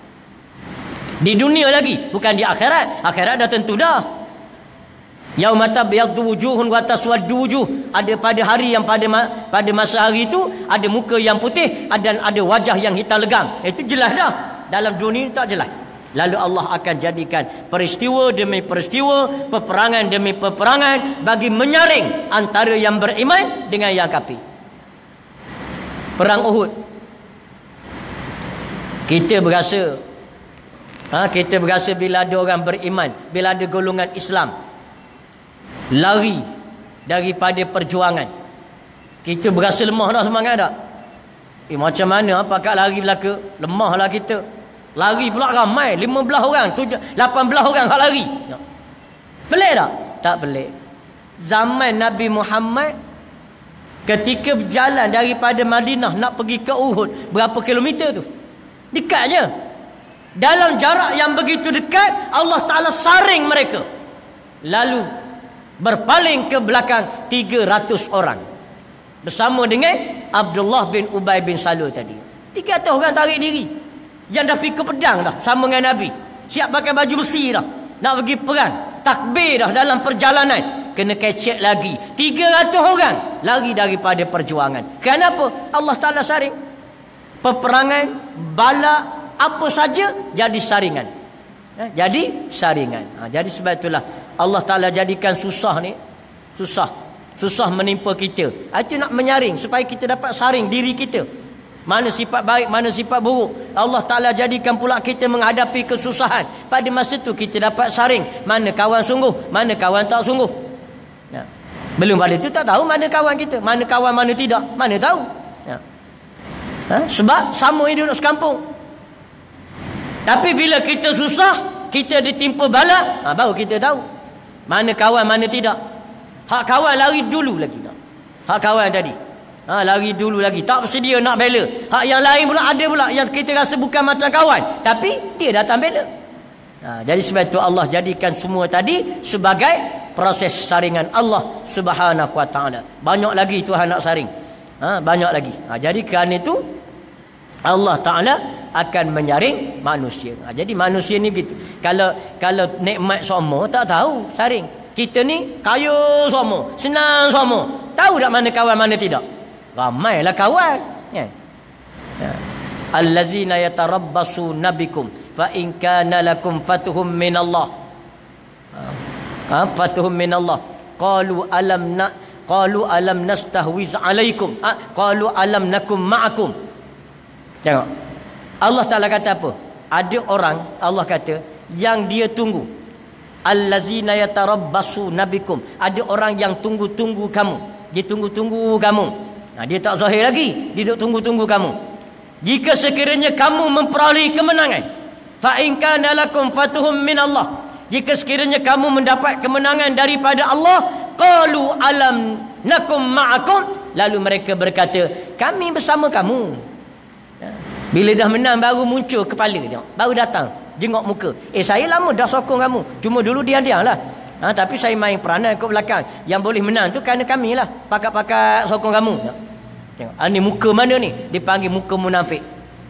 Di dunia lagi, bukan di akhirat. Akhirat dah tentu dah. Yauma tabyaddu wujuhun wa taswaddu wujuh. Ada pada hari yang pada masa hari itu ada muka yang putih dan ada wajah yang hitam legam. Itu jelas dah. Dalam dunia tak jelas. Lalu Allah akan jadikan peristiwa demi peristiwa, peperangan demi peperangan bagi menyaring antara yang beriman dengan yang kafir. Perang Uhud. Kita berasa bila ada orang beriman, bila ada golongan Islam lari daripada perjuangan, kita berasa lemah dah semangat tak? Macam mana pakat lari belaka? Lemahlah kita. Lari pula ramai, 15 orang, 18 orang hak lari. Pelik tak? Tak pelik. Zaman Nabi Muhammad, ketika berjalan daripada Madinah nak pergi ke Uhud, berapa kilometer tu? Dekatnya. Dalam jarak yang begitu dekat, Allah Ta'ala saring mereka. Lalu berpaling ke belakang 300 orang. Bersama dengan Abdullah bin Ubay bin Salul tadi. 300 orang tarik diri. Yang dah fikir pedang dah sama dengan Nabi. Siap pakai baju besi dah. Nak pergi perang. Takbir dah dalam perjalanan. Kena kecek lagi. 300 orang lari daripada perjuangan. Kenapa? Allah Ta'ala saring. Peperangan, bala, apa saja jadi saringan. Jadi saringan. Jadi sebab itulah Allah Ta'ala jadikan susah ni. Susah menimpa kita. Itu nak menyaring supaya kita dapat saring diri kita. Mana sifat baik, mana sifat buruk. Allah Ta'ala jadikan pula kita menghadapi kesusahan. Pada masa tu kita dapat saring. Mana kawan sungguh, mana kawan tak sungguh. Belum pada tu tak tahu mana kawan kita. Mana kawan, mana tidak. Mana tahu. Sebab sama yang duduk sekampung. Tapi bila kita susah, kita ditimpa bala, baru kita tahu mana kawan, mana tidak. Hak kawan lari dulu lagi. Hak kawan tadi lari dulu lagi, tak bersedia nak bela. Hak yang lain pula ada pula yang kita rasa bukan macam kawan, tapi dia datang bela. Jadi sebab itu Allah jadikan semua tadi sebagai proses saringan Allah Subhanahu wa ta'ala. Banyak lagi Tuhan nak saring. Banyak lagi. Jadi kerana itu Allah Ta'ala akan menyaring manusia. Jadi manusia ni gitu. Kalau nikmat semua tak tahu saring. Kita ni kaya semua, senang semua. Tahu tak mana kawan, mana tidak? Ramailah kawan. Allazina yatarabbasu nabikum fa in kana lakum fatuhum min Allah. Fatuhum min Allah. Qalu alam nastahwiz alaikum. Qalu alam nakum ma'akum. Tengok. Allah Ta'ala kata apa? Ada orang, Allah kata, yang dia tunggu. Allazina yatarabbasu nabikum. Ada orang yang tunggu-tunggu kamu. Dia tunggu-tunggu kamu. Dia tak zahir lagi. Dia duduk tunggu-tunggu kamu. Jika sekiranya kamu memperoleh kemenangan, fa in kana lakum fatuhum min Allah. Jika sekiranya kamu mendapat kemenangan daripada Allah, qalu alam nakum ma'akum. Lalu mereka berkata, kami bersama kamu. Bila dah menang baru muncul kepala dia. Baru datang jengok muka. Saya lama dah sokong kamu. Cuma dulu diam-diam lah. Tapi saya main peranan kat belakang. Yang boleh menang tu kerana kami lah. Pakat-pakat sokong kamu. Tengok. Ni muka mana ni? Dipanggil muka munafik.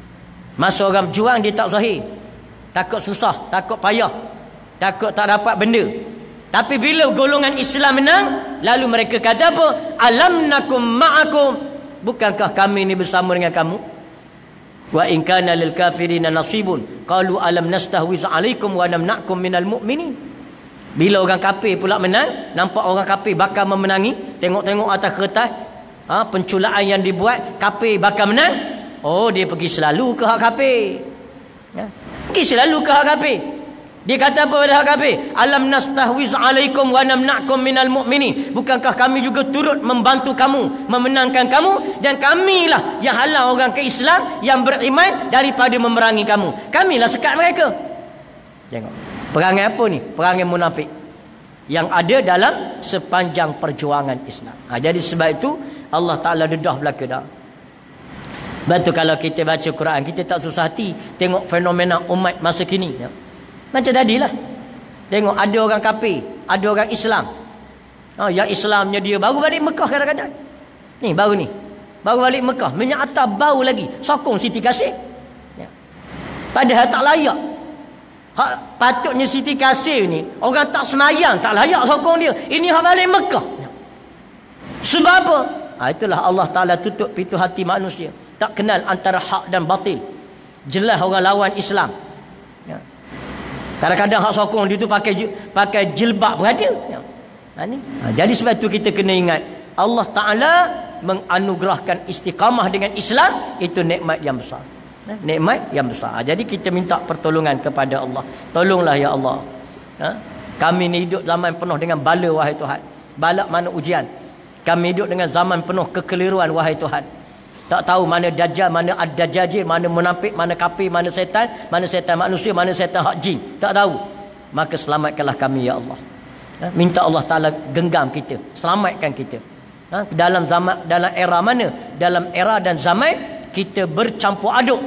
Masa orang berjuang dia tak zahir. Takut susah. Takut payah. Takut tak dapat benda. Tapi bila golongan Islam menang, lalu mereka kata apa? Alam nakum ma'akum. Bukankah kami ni bersama dengan kamu? Wa in kana lil kafirina nasibun qalu alam nastahwiz alaikum wa namna'kum minal mu'minin. Bila orang kafir pula menang, nampak orang kafir bakal memenangi, tengok-tengok atas kertas penculaan yang dibuat, kafir bakal menang. Dia pergi selalu ke hak kafir. Pergi selalu ke hak kafir. Dia kata apa pada hak kafir? Alam nastahwiz alaikum wa namna'kum minal mu'minin. Bukankah kami juga turut membantu kamu, memenangkan kamu, dan kamilah yang halang orang ke Islam yang beriman daripada memerangi kamu. Kamilah sekat mereka. Tengok. Perangai apa ni? Perangai munafik yang ada dalam sepanjang perjuangan Islam. Jadi sebab itu Allah Ta'ala dedah belaka dah. Betul, kalau kita baca Quran, kita tak susah hati tengok fenomena umat masa kini. Macam tadilah. Tengok ada orang kafir, ada orang Islam. Yang Islamnya dia baru balik Mekah kadang-kadang. Ni baru ni. Baru balik Mekah, minyak atas bau lagi. Sokong Siti Kasih. Padahal tak layak. Patutnya Siti Kasih ni orang tak semayang, tak layak sokong dia. Ini hak balik Mekah. Sebab apa? Itulah Allah Ta'ala tutup pintu hati manusia. Tak kenal antara hak dan batil. Jelas orang lawan Islam. Kadang-kadang hak sokong dia tu pakai jilbab berada. Jadi sebab tu kita kena ingat, Allah Ta'ala menganugerahkan istiqamah dengan Islam. Itu nikmat yang besar. Nikmat yang besar. Jadi kita minta pertolongan kepada Allah. Tolonglah ya Allah. Kami ni hidup zaman penuh dengan bala, wahai Tuhan. Bala mana ujian. Kami hidup dengan zaman penuh kekeliruan, wahai Tuhan. Tak tahu mana dajjal, mana ad-dajjal, mana munafik, mana kafir, mana setan manusia, mana setan hak jin. Tak tahu. Maka selamatkanlah kami ya Allah. Minta Allah Ta'ala genggam kita, selamatkan kita. Dalam era mana? Dalam era dan zaman kita bercampur aduk.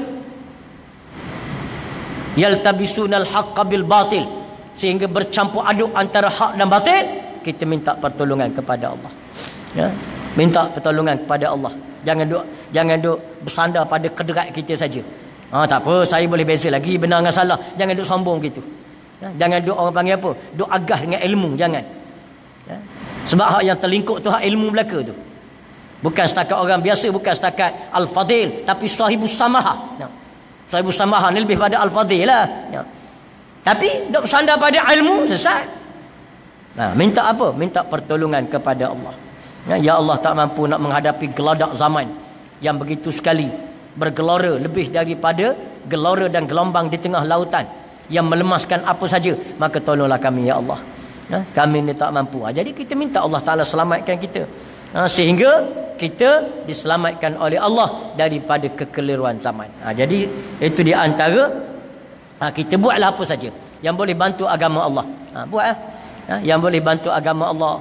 Yaltabisunal haqqa bil batil, sehingga bercampur aduk antara hak dan batil. Kita minta pertolongan kepada Allah. Minta pertolongan kepada Allah. Jangan duk bersandar pada kederat kita saja. Tak apa, saya boleh beza lagi benar dengan salah. Jangan duk sombong gitu. Jangan duk orang panggil apa? Duk agah dengan ilmu, jangan. Sebab hak yang terlingkup tu hak ilmu belaka tu. Bukan setakat orang biasa, bukan setakat al-fadil, tapi sahibus samaha. Sahibus samaha ni lebih pada al-fadil lah. Tapi duk bersandar pada ilmu, sesat. Minta apa? Minta pertolongan kepada Allah. Ya Allah, tak mampu nak menghadapi geladak zaman yang begitu sekali bergelora, lebih daripada gelora dan gelombang di tengah lautan yang melemaskan apa saja. Maka tolonglah kami ya Allah. Kami ni tak mampu. Jadi kita minta Allah Ta'ala selamatkan kita, sehingga kita diselamatkan oleh Allah daripada kekeliruan zaman. Jadi itu di antara kita buatlah apa saja yang boleh bantu agama Allah. Buatlah yang boleh bantu agama Allah.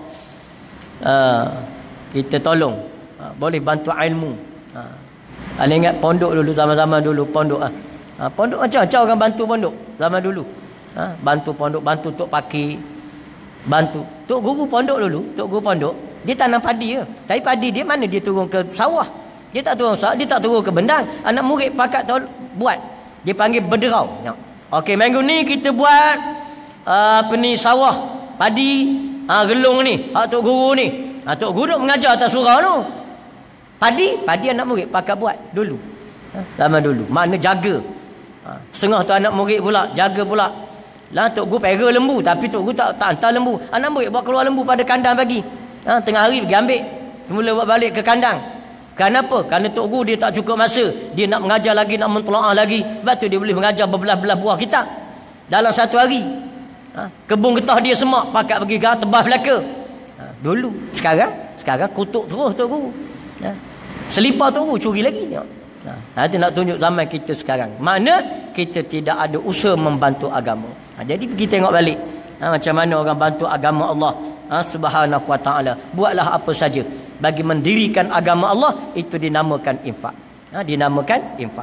Kita tolong. Boleh bantu ilmu. Anda ingat pondok dulu, zaman-zaman dulu pondok. Pondok macam-macam orang bantu pondok zaman dulu. Bantu pondok, bantu tok pakir, bantu tok guru pondok dulu. Tok guru pondok dia tanam padi je. Tapi padi dia mana dia turun ke sawah. Dia tak turun sawah, dia tak turun ke bendang. Anak murid pakat buat. Dia panggil berderau. Okey, minggu ni kita buat sawah padi gelung ni. Tok guru ni. Tok guru duk mengajar atas surau tu. Padi anak murid pakat buat dulu. Zaman dulu. Makna jaga. Setengah tu anak murid pula jaga pula. Lah tok guru pera lembu, tapi tok guru tak hantar lembu. Anak murid buat keluar lembu pada kandang pagi. Tengah hari pergi ambil. Semula buat balik ke kandang. Kenapa? Kerana tok guru dia tak cukup masa. Dia nak mengajar lagi, nak mentelaah lagi. Sebab tu dia boleh mengajar berbelah-belah buah kita dalam satu hari. Kebun getah dia semak, pakat pergi tebas belaka. Dulu. Sekarang kutuk terus tok guru. Selipar tok guru curi lagi. Itu nak tunjuk zaman kita sekarang. Mana kita tidak ada usaha membantu agama. Jadi pergi tengok balik macam mana orang bantu agama Allah subhanahu wa ta'ala. Buatlah apa saja bagi mendirikan agama Allah. Itu dinamakan infak. Dinamakan infak.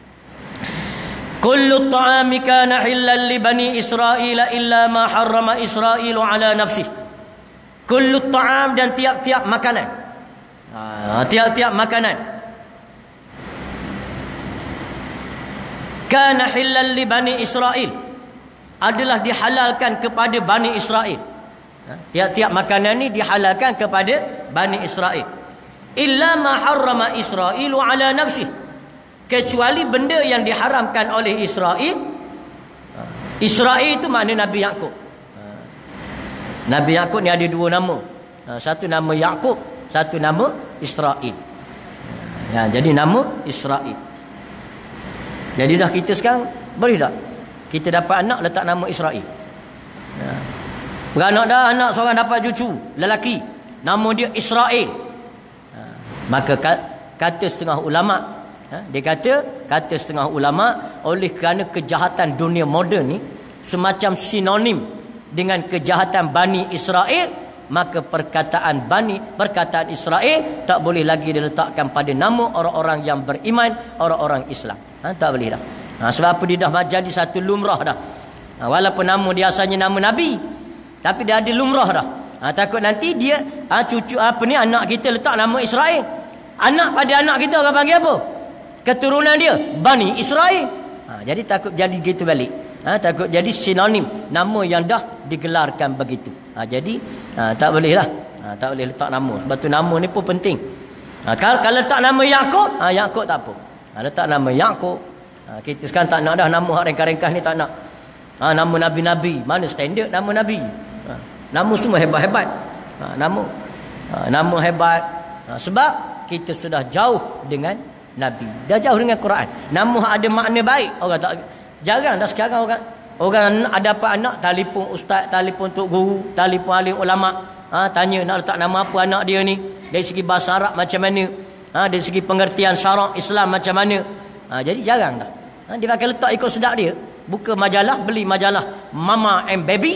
Kullu ta'ami kana hillan li bani Israel illa ma harrama Israel ala nafsih. Kullu ta'am, dan tiap-tiap makanan. Tiap-tiap makanan kana hilal li bani Israel, adalah dihalalkan kepada Bani Israel. Tiap-tiap makanan ni dihalalkan kepada Bani Israel. Illa ma harrama Israel ala nafsih, kecuali benda yang diharamkan oleh Israel. Israel itu makna Nabi Yaqub. Nabi Yaqub ni ada dua nama. Satu nama Yaqub, satu nama Israel. Jadi nama Israel. Jadi dah kita sekarang boleh tak kita dapat anak letak nama Israel? Beranak dah anak seorang dapat cucu lelaki, nama dia Israel. Maka kata setengah ulama, dia kata setengah ulama, oleh kerana kejahatan dunia moden ni semacam sinonim dengan kejahatan Bani Israel, maka perkataan Israel tak boleh lagi diletakkan pada nama orang-orang yang beriman, orang-orang Islam. Tak boleh dah. Sebab apa, dia dah jadi satu lumrah dah. Walaupun nama dia asalnya nama Nabi, tapi dia ada lumrah dah. Takut nanti dia cucu anak kita letak nama Israel. Anak pada anak kita orang panggil apa? Keturunan dia Bani Israel. Jadi takut jadi gitu balik. Takut jadi sinonim nama yang dah digelarkan begitu. Jadi tak boleh lah. Tak boleh letak nama. Sebab tu nama ni pun penting. Kalau letak nama Yaqub, Yaqub tak apa. Letak nama Yaqub. Kita sekarang tak nak dah nama hak ringkas-ringkas ni, tak nak. Nama Nabi-Nabi, mana standard nama Nabi? Nama semua hebat-hebat. Nama hebat. Sebab kita sudah jauh dengan Nabi, dah jauh dengan Quran. Nama ada makna baik, orang tak, jarang dah sekarang orang ada apa anak telefon ustaz, telefon tok guru, telefon alim ulama, tanya nak letak nama apa anak dia ni, dari segi bahasa Arab macam mana, dari segi pengertian syarak Islam macam mana. Jadi jarang dah. Dia pakai letak ikut sedap dia. Buka majalah, beli majalah Mama and Baby,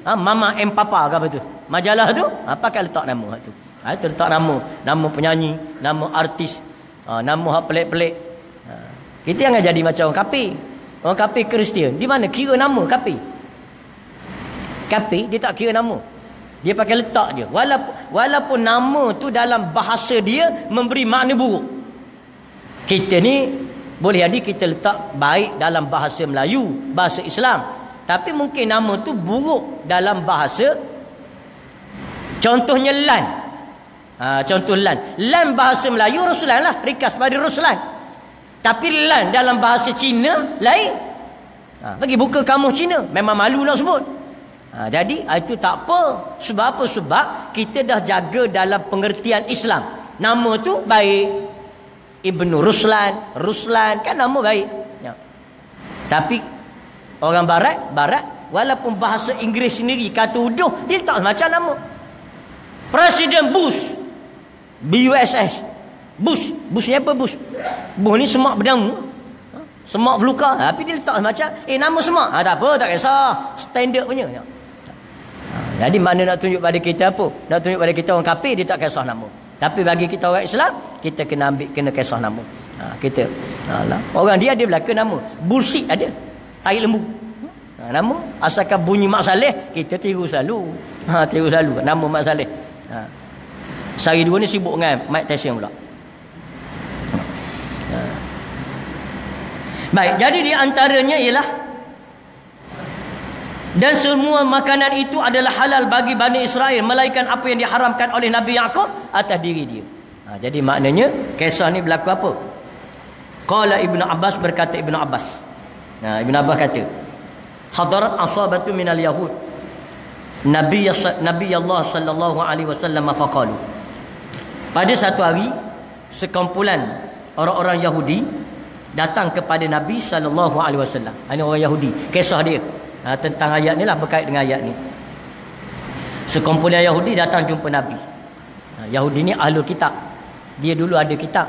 Mama and Papa ke apa tu? Majalah tu, pakai letak nama tu. Itu letak nama penyanyi, nama artis, nama hak pelik-pelik. Kita jangan jadi macam orang kafir. Orang kafir Kristian, di mana kira nama kafir? Kafir dia tak kira nama. Dia pakai letak je. Walaupun nama tu dalam bahasa dia memberi makna buruk. Kita ni boleh jadi kita letak baik dalam bahasa Melayu, bahasa Islam. Tapi mungkin nama tu buruk dalam bahasa. Contohnya Lan. Contoh Lan. Lan bahasa Melayu Ruslan lah. Rikas pada Ruslan. Tapi Lan dalam bahasa Cina lain. Bagi buka kamus Cina. Memang malu nak sebut. Jadi itu tak apa. Sebab apa? Sebab kita dah jaga dalam pengertian Islam. Nama tu baik. Ibnu Ruslan kan nama baik. Tapi orang barat walaupun bahasa Inggeris sendiri kata uduh, dia tak macam nama. Presiden Bush, BUSS. Bush ni apa Bush? Bush ni semak berdangu. Semak belukar. Tapi dia letak macam nama semak. Tak apa, tak kisah. Standard punya. Jadi mana nak tunjuk pada kita apa? Nak tunjuk pada kita orang kafir dia tak kisah nama. Tapi bagi kita orang Islam, kita kena kisah nama. Kita orang dia belaka nama. Bullshit ada. Tai lembu. Nama asalkan bunyi Mak Saleh, kita tiru selalu. Tiru selalu nama Mak Saleh. Sehari dua ni sibuk dengan Mike Tyson pula. Baik, jadi di antaranya ialah dan semua makanan itu adalah halal bagi Bani Israel melainkan apa yang diharamkan oleh Nabi Yaqub atas diri dia. Jadi maknanya kisah ni berlaku apa? Qala Ibnu Abbas, berkata Ibnu Abbas. Ibnu Abbas kata, hadarat asabatu minal yahud Nabi Allah sallallahu alaihi wasallam faqalu. Pada satu hari sekumpulan orang-orang Yahudi datang kepada Nabi sallallahu alaihi wasallam. Ini orang Yahudi. Kisah dia tentang ayat ni lah, berkait dengan ayat ni. Sekumpulan Yahudi datang jumpa Nabi. Yahudi ni ahlul kitab. Dia dulu ada kitab.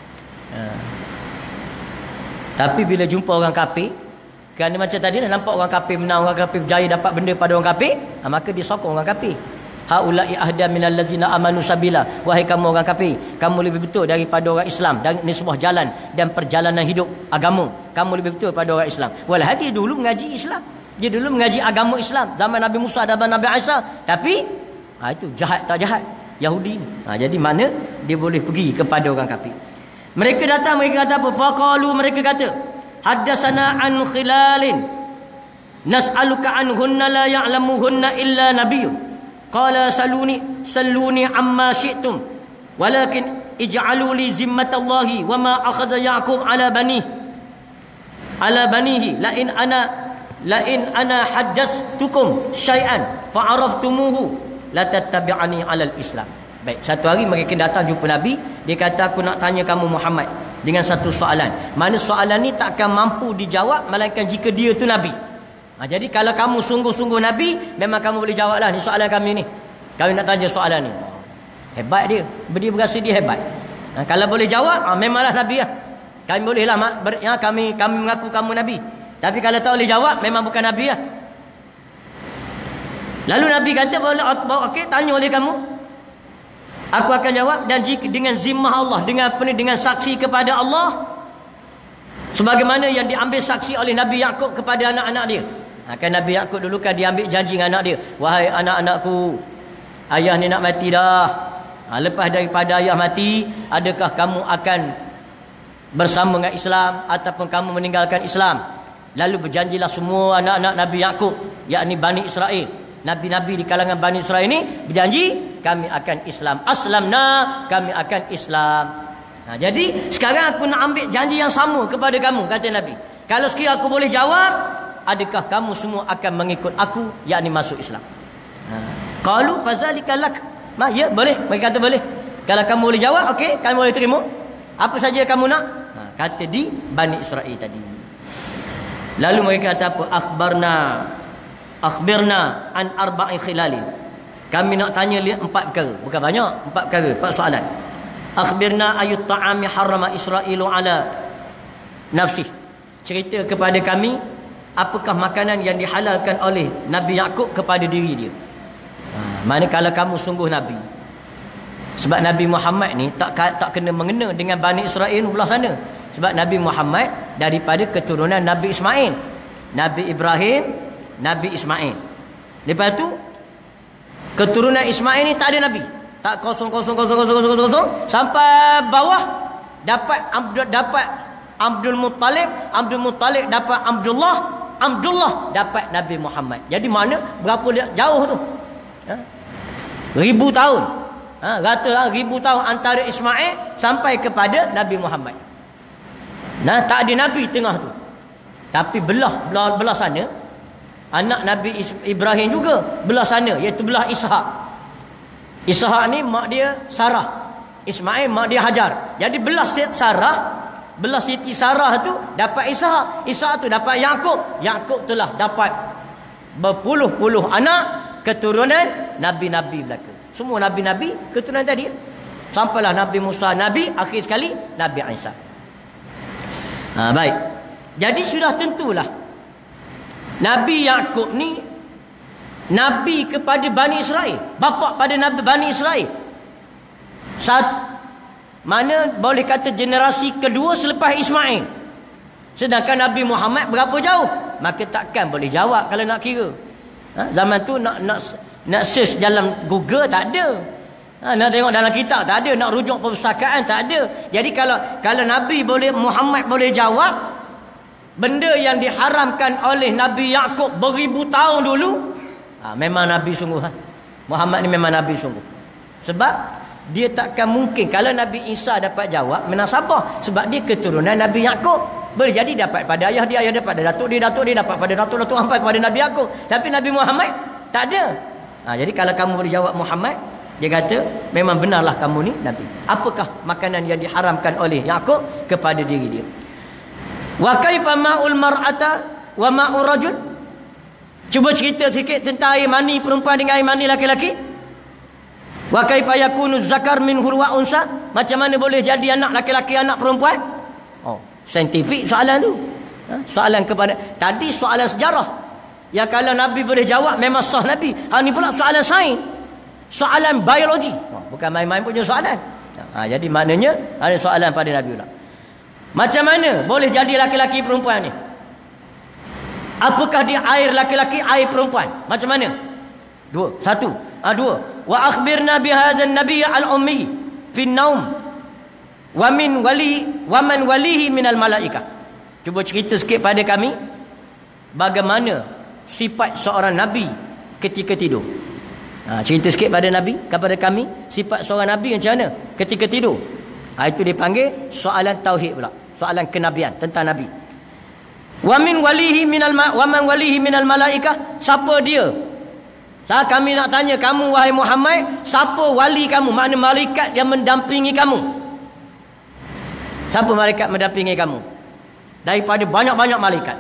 Tapi bila jumpa orang kafir, kerana macam tadi dah nampak orang kafir menang, orang kafir berjaya dapat benda pada orang kafir, maka dia sokong orang kafir. Haula'i ahda minal ladzina amanu sabila. Wahai kamu orang kafir, kamu lebih betul daripada orang Islam, dan ini sebuah jalan dan perjalanan hidup agama. Kamu lebih betul daripada orang Islam. Walau dia dulu mengaji Islam. Dia dulu mengaji agama Islam zaman Nabi Musa dan Nabi Isa. Tapi itu jahat tak jahat Yahudi. Jadi mana dia boleh pergi kepada orang kafir. Mereka datang, mereka kata apa? Faqalu, mereka kata, haddatsana an khilalin nas'aluka anhunna la ya'lamuhunna illa nabiyyun. Qala saluni amma syi'tum walakin ij'alu li zimmatallahi wa ma akhadha Yaqub ala banihi la in ana haddastukum syai'an fa'araftumuhu la tattabi'ani 'ala al-islam. Baik, satu hari mereka datang jumpa Nabi, dia kata aku nak tanya kamu Muhammad dengan satu soalan. Mana soalan ni takkan mampu dijawab melainkan jika dia tu Nabi. Jadi kalau kamu sungguh-sungguh Nabi, memang kamu boleh jawablah ni soalan kami ni. Kami nak tanya soalan ni. Hebat dia. Dia berasa dia hebat. Kalau boleh jawab, memanglah Nabi lah. Kami bolehlah kami mengaku kamu Nabi. Tapi kalau tak boleh jawab, memang bukan Nabi lah. Lalu Nabi kata, okey, tanya oleh kamu. Aku akan jawab, dan jika dengan zimmah Allah, dengan saksi kepada Allah, sebagaimana yang diambil saksi oleh Nabi Yaqub kepada anak-anak dia. Kan Nabi Yaqub dulu kan dia ambil janji dengan anak dia, wahai anak-anakku, ayah ni nak mati dah. Lepas daripada ayah mati, adakah kamu akan bersama dengan Islam ataupun kamu meninggalkan Islam? Lalu berjanjilah semua anak-anak Nabi Yaqub, yakni Bani Israel, nabi-nabi di kalangan Bani Israel ini berjanji, kami akan Islam. Aslamna, kami akan Islam. Jadi sekarang aku nak ambil janji yang sama kepada kamu, kata Nabi. Kalau sekiranya aku boleh jawab, adakah kamu semua akan mengikut aku, yakni masuk Islam? Qalu fazalika lak. Ya, boleh. Mereka kata boleh. Kalau kamu boleh jawab, okey, kami boleh terima. Apa saja kamu nak? Kata di Bani Israel tadi. Lalu mereka kata apa? Akhbirna an arba'i khilalin. Kami nak tanya 4 perkara. Bukan banyak, 4 perkara, 4 soalan. Akhbirna ayut ta'ami harrama Israilu ala nafsih. Cerita kepada kami apakah makanan yang dihalalkan oleh Nabi Yaqub kepada diri dia. Mana kalau kamu sungguh Nabi. Sebab Nabi Muhammad ni tak kena mengena dengan Bani Israel belah sana. Sebab Nabi Muhammad daripada keturunan Nabi Ismail, Nabi Ibrahim, Nabi Ismail. Lepas tu keturunan Ismail ni tak ada Nabi. Tak kosong sampai bawah dapat Abdul Muttalib dapat Abdullah dapat Nabi Muhammad. Jadi mana berapa jauh tu? Ribu tahun. Rata ribu tahun antara Ismail sampai kepada Nabi Muhammad. Nah, tak ada Nabi tengah tu. Tapi belah sana anak Nabi Ibrahim juga belah sana, iaitu belah Ishak. Ishak ni mak dia Sarah, Ismail mak dia Hajar. Jadi belah Siti Sarah tu dapat Ishak. Ishak tu dapat Yaqub. Yaqub itulah dapat berpuluh-puluh anak keturunan nabi-nabi belaka. Semua nabi-nabi keturunan tadi. Sampailah Nabi Musa nabi, akhir sekali Nabi Isa. Baik. Jadi sudah tentulah Nabi Yaqub ni nabi kepada Bani Israel, bapa pada Nabi Bani Israel. Mana boleh kata generasi kedua selepas Ismail. Sedangkan Nabi Muhammad berapa jauh? Maka takkan boleh jawab kalau nak kira. Zaman tu nak search dalam Google tak ada. Nak tengok dalam kitab tak ada, nak rujuk perpustakaan tak ada. Jadi kalau Nabi Muhammad boleh jawab benda yang diharamkan oleh Nabi Yaqub beribu tahun dulu, memang Nabi sungguh. Muhammad ni memang Nabi sungguh. Sebab dia takkan mungkin kalau Nabi Isa dapat jawab menasabah, sebab dia keturunan Nabi Yaqub. Boleh jadi dapat pada ayah dia dapat pada datuk dia dapat pada datuk sampai kepada Nabi Yaqub. Tapi Nabi Muhammad tak ada. Jadi kalau kamu boleh jawab Muhammad, dia kata memang benarlah kamu ni Nabi. Apakah makanan yang diharamkan oleh Yaqub kepada diri dia? Wa kaifa ma'ul mar'ata wa ma'ur rajul? Cuba cerita sikit tentang air mani perempuan dengan air mani laki-laki. Wa kaifa yakunu zakar min hurwa unsa? Macam mana boleh jadi anak laki-laki anak perempuan? Saintifik soalan tu. Soalan kepada tadi soalan sejarah. Yang kalau Nabi boleh jawab memang sah Nabi. Ni pula soalan sains. Soalan biologi. Bukan main-main punya soalan. Jadi maknanya ada soalan pada Nabi pula. Macam mana boleh jadi laki-laki perempuan ni? Apakah dia air laki-laki air perempuan? Macam mana? Dua. Wa akhbirna bihadzal nabiy al-ummi fi an-naum wa man walihi minal malaikah. Cuba cerita sikit pada kami bagaimana sifat seorang nabi ketika tidur. Cerita sikit kepada kami sifat seorang nabi macam mana ketika tidur. Itu dipanggil soalan tauhid pula, soalan kenabian tentang nabi. Wa man walihi minal malaikah, siapa dia? Kami nak tanya kamu wahai Muhammad, siapa wali kamu? Makna malaikat yang mendampingi kamu. Siapa malaikat mendampingi kamu? Daripada banyak-banyak malaikat.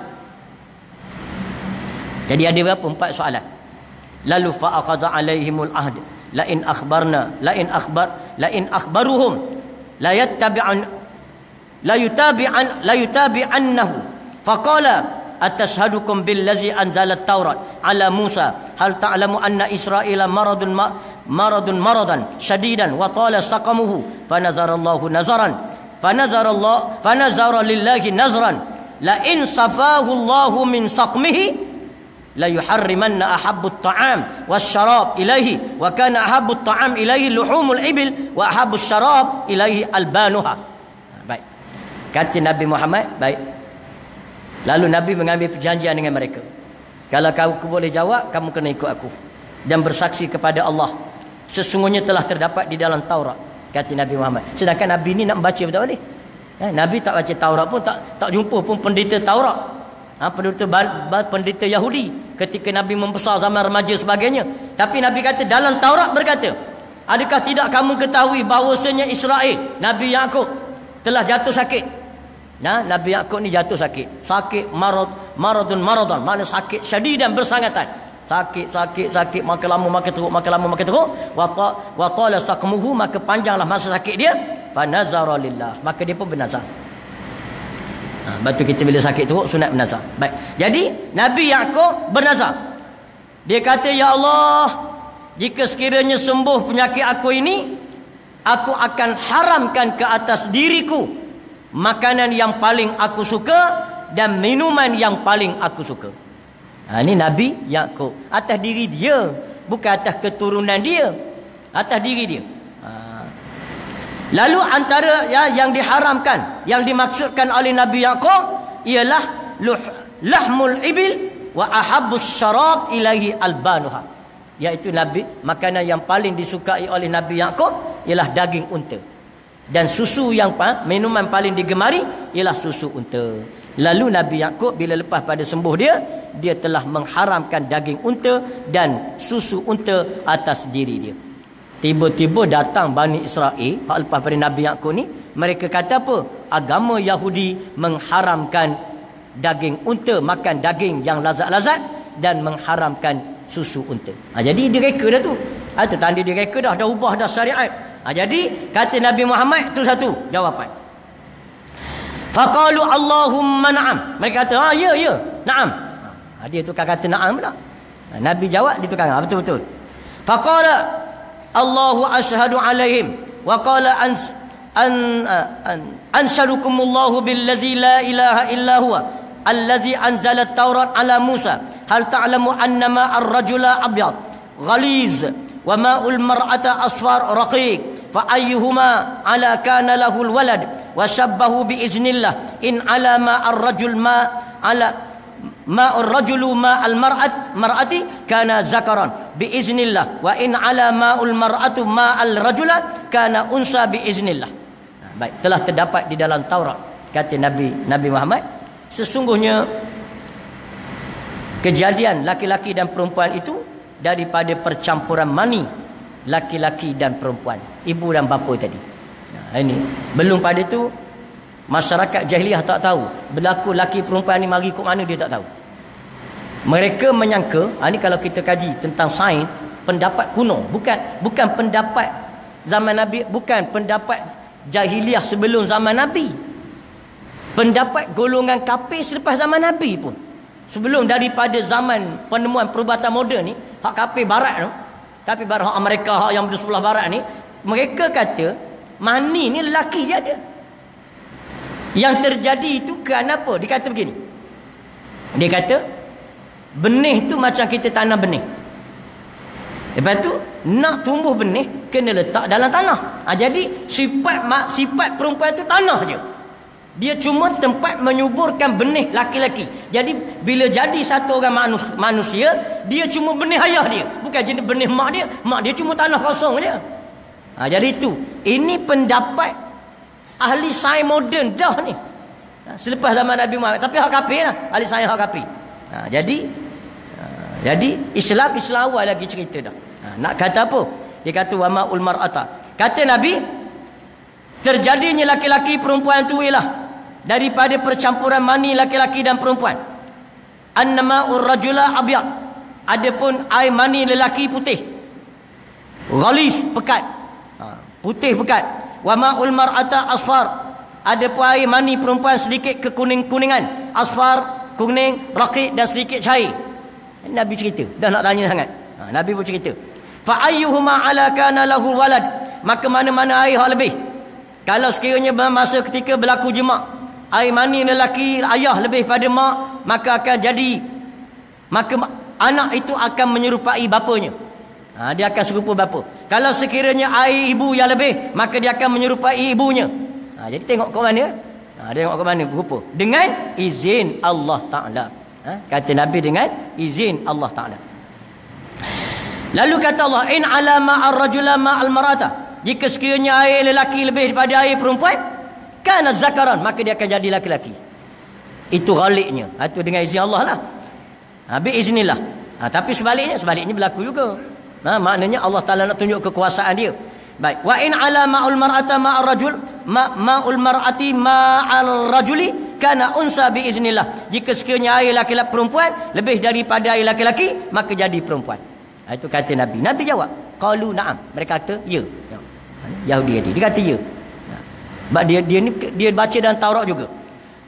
Jadi ada berapa? 4 soalan. Lalu fa akhadha alaihimul ahd la in akhbaruhum la yutabi'annahu faqala atashhadukum billazi anzala at-taurat ala Musa hal ta'lamu anna Israila maradan shadidan wa tala saqamuhu fanazara lillahi nazran la in safahu Allahu min saqmihi la yuharrimanna ahabbut ta'am wasyarab ilaihi wa kana ahabbut ta'am ilaihi luhumul ibil wa ahabbus syarab ilaihi albanuha. Baik. Kata Nabi Muhammad, baik. Lalu Nabi mengambil perjanjian dengan mereka. Kalau kamu boleh jawab, kamu kena ikut aku dan bersaksi kepada Allah sesungguhnya telah terdapat di dalam Taurat, kata Nabi Muhammad. Sedangkan Nabi ni nak membaca betul boleh? Nabi tak baca Taurat pun, tak jumpa pun pendeta Taurat. Pendeta Yahudi ketika Nabi membesar zaman remaja sebagainya. Tapi Nabi kata dalam Taurat berkata, adakah tidak kamu ketahui bahawasanya Israel Nabi Yaqub telah jatuh sakit? Nabi Yaqub ni jatuh sakit. Sakit maradun makna sakit syadidan bersangatan. Sakit makin lama makin teruk. Wa tala saqmuhu, maka panjanglah masa sakit dia. Fa nazara lillah, maka dia pun bernazar. Lepas tu kita bila sakit teruk sunat bernazar. Baik. Jadi Nabi Yaqub bernazar. Dia kata, ya Allah, jika sekiranya sembuh penyakit aku ini, aku akan haramkan ke atas diriku makanan yang paling aku suka dan minuman yang paling aku suka. Ini Nabi Yaqub. Atas diri dia, bukan atas keturunan dia, atas diri dia. Lalu antara yang diharamkan, yang dimaksudkan oleh Nabi Yaqub ialah lahmul ibil wa ahabbus syarab ilahi albanuha, iaitu Nabi, makanan yang paling disukai oleh Nabi Yaqub ialah daging unta, dan susu yang minuman paling digemari ialah susu unta. Lalu Nabi Yaqub bila lepas pada sembuh dia telah mengharamkan daging unta dan susu unta atas diri dia. Tiba-tiba datang Bani Israel hak lepas pada Nabi Yaqub ni, mereka kata apa? Agama Yahudi mengharamkan daging unta, makan daging yang lazat-lazat, dan mengharamkan susu unta. Jadi direka dah tu. Itu tanda direka dah ubah dah syariat. Jadi kata Nabi Muhammad tu satu jawapan. Faqalu Allahumma na'am. Mereka kata, ya, na'am. Dia tukar kata na'am pula. Nabi jawab, dia tukar, betul-betul. Faqala Allahu ashhadu alaihim wa qala ansharukumullahu billazi la ilaha illa huwa allazi anzala at-taurat ala Musa hal ta'lamu annama ar-rajula abyad ghaliz wa ma'ul mar'ata asfar raqiq fa ayyuhuma ala kana lahu al-walad wa shabbahu bi iznillah in ala ma ar-rajul ma ala ma'ur rajulu ma'al mar'ati kana zakaran biiznillah wa in ala ma'ul mar'atu ma'al rajula kana unsa biiznillah. Baik, telah terdapat di dalam Taurat, kata Nabi Muhammad, sesungguhnya kejadian laki-laki dan perempuan itu daripada percampuran mani laki-laki dan perempuan, ibu dan bapa tadi. Ini belum pada itu masyarakat jahiliah tak tahu berlaku laki perempuan ni mari kok mana, dia tak tahu. Mereka menyangka, ni kalau kita kaji tentang sains, pendapat kuno, bukan pendapat zaman Nabi, bukan pendapat jahiliah sebelum zaman Nabi. Pendapat golongan kafir selepas zaman Nabi pun. Sebelum daripada zaman penemuan perubatan moden ni, hak kafir barat tu, kafir barat, hak Amerika, hak yang sebelah barat ni, mereka kata mani ni lelaki je ada. Yang terjadi itu kerana apa? Dia kata begini. Dia kata benih tu macam kita tanam benih. Lepas tu nak tumbuh benih kena letak dalam tanah. Jadi sifat perempuan tu tanah je. Dia cuma tempat menyuburkan benih laki-laki. Jadi bila jadi satu orang manusia, dia cuma benih ayah dia, bukan jenis benih mak dia. Mak dia cuma tanah kosong je. Jadi itu. Ini pendapat ahli sains moden dah ni, selepas zaman Nabi Muhammad. Tapi hak kafir lah, ahli sains hak kafir. Jadi Islam awal lagi cerita dah. Nak kata apa? Dia kata wa ma'ul mar'ata. Kata Nabi, terjadinya laki-laki perempuan tu ialah daripada percampuran mani laki-laki dan perempuan. Annama'ur rajula abyad. Adapun air mani lelaki putih, ghalis pekat, putih pekat. Wa ma'ul mar'ata asfar. Ada pun air mani perempuan sedikit kekuning-kuningan, asfar, kuning, raqiq dan sedikit cair. Nabi cerita, dah nak tanya sangat. Nabi pun cerita. Fa ayyuhuma ala kana lahu walad. Maka mana-mana air hak lebih. Kalau sekiranya masa ketika berlaku jema', air mani lelaki ayah lebih pada mak, maka akan jadi, maka anak itu akan menyerupai bapanya. Dia akan serupa bapa. Kalau sekiranya air ibu yang lebih, maka dia akan menyerupai ibunya. Jadi tengok ke mana? Tengok ke mana rupa. Dengan izin Allah Ta'ala. Kata Nabi, dengan izin Allah Ta'ala. Lalu kata Allah, in ala ma'ar rajula ma'al marata. Jika sekiranya air lelaki lebih daripada air perempuan, kana zakaran, maka dia akan jadi laki-laki. Itu ghaliknya. Itu dengan izin Allah lah. Biiznillah. Tapi sebaliknya berlaku juga. Maknanya Allah Ta'ala nak tunjuk kekuasaan dia. Baik. Wa in ala ma'ul mar'ata ma'ar rajul ma'ul mar'ati ma'al rajuli kana unsa biiznillah. Jika sekiranya air laki-laki perempuan lebih daripada air laki-laki, maka jadi perempuan. Itu kata Nabi. Nabi jawab, qalu na'am. Mereka kata ya. Yahudi dia kata ya. Sebab dia baca dalam Taurat juga.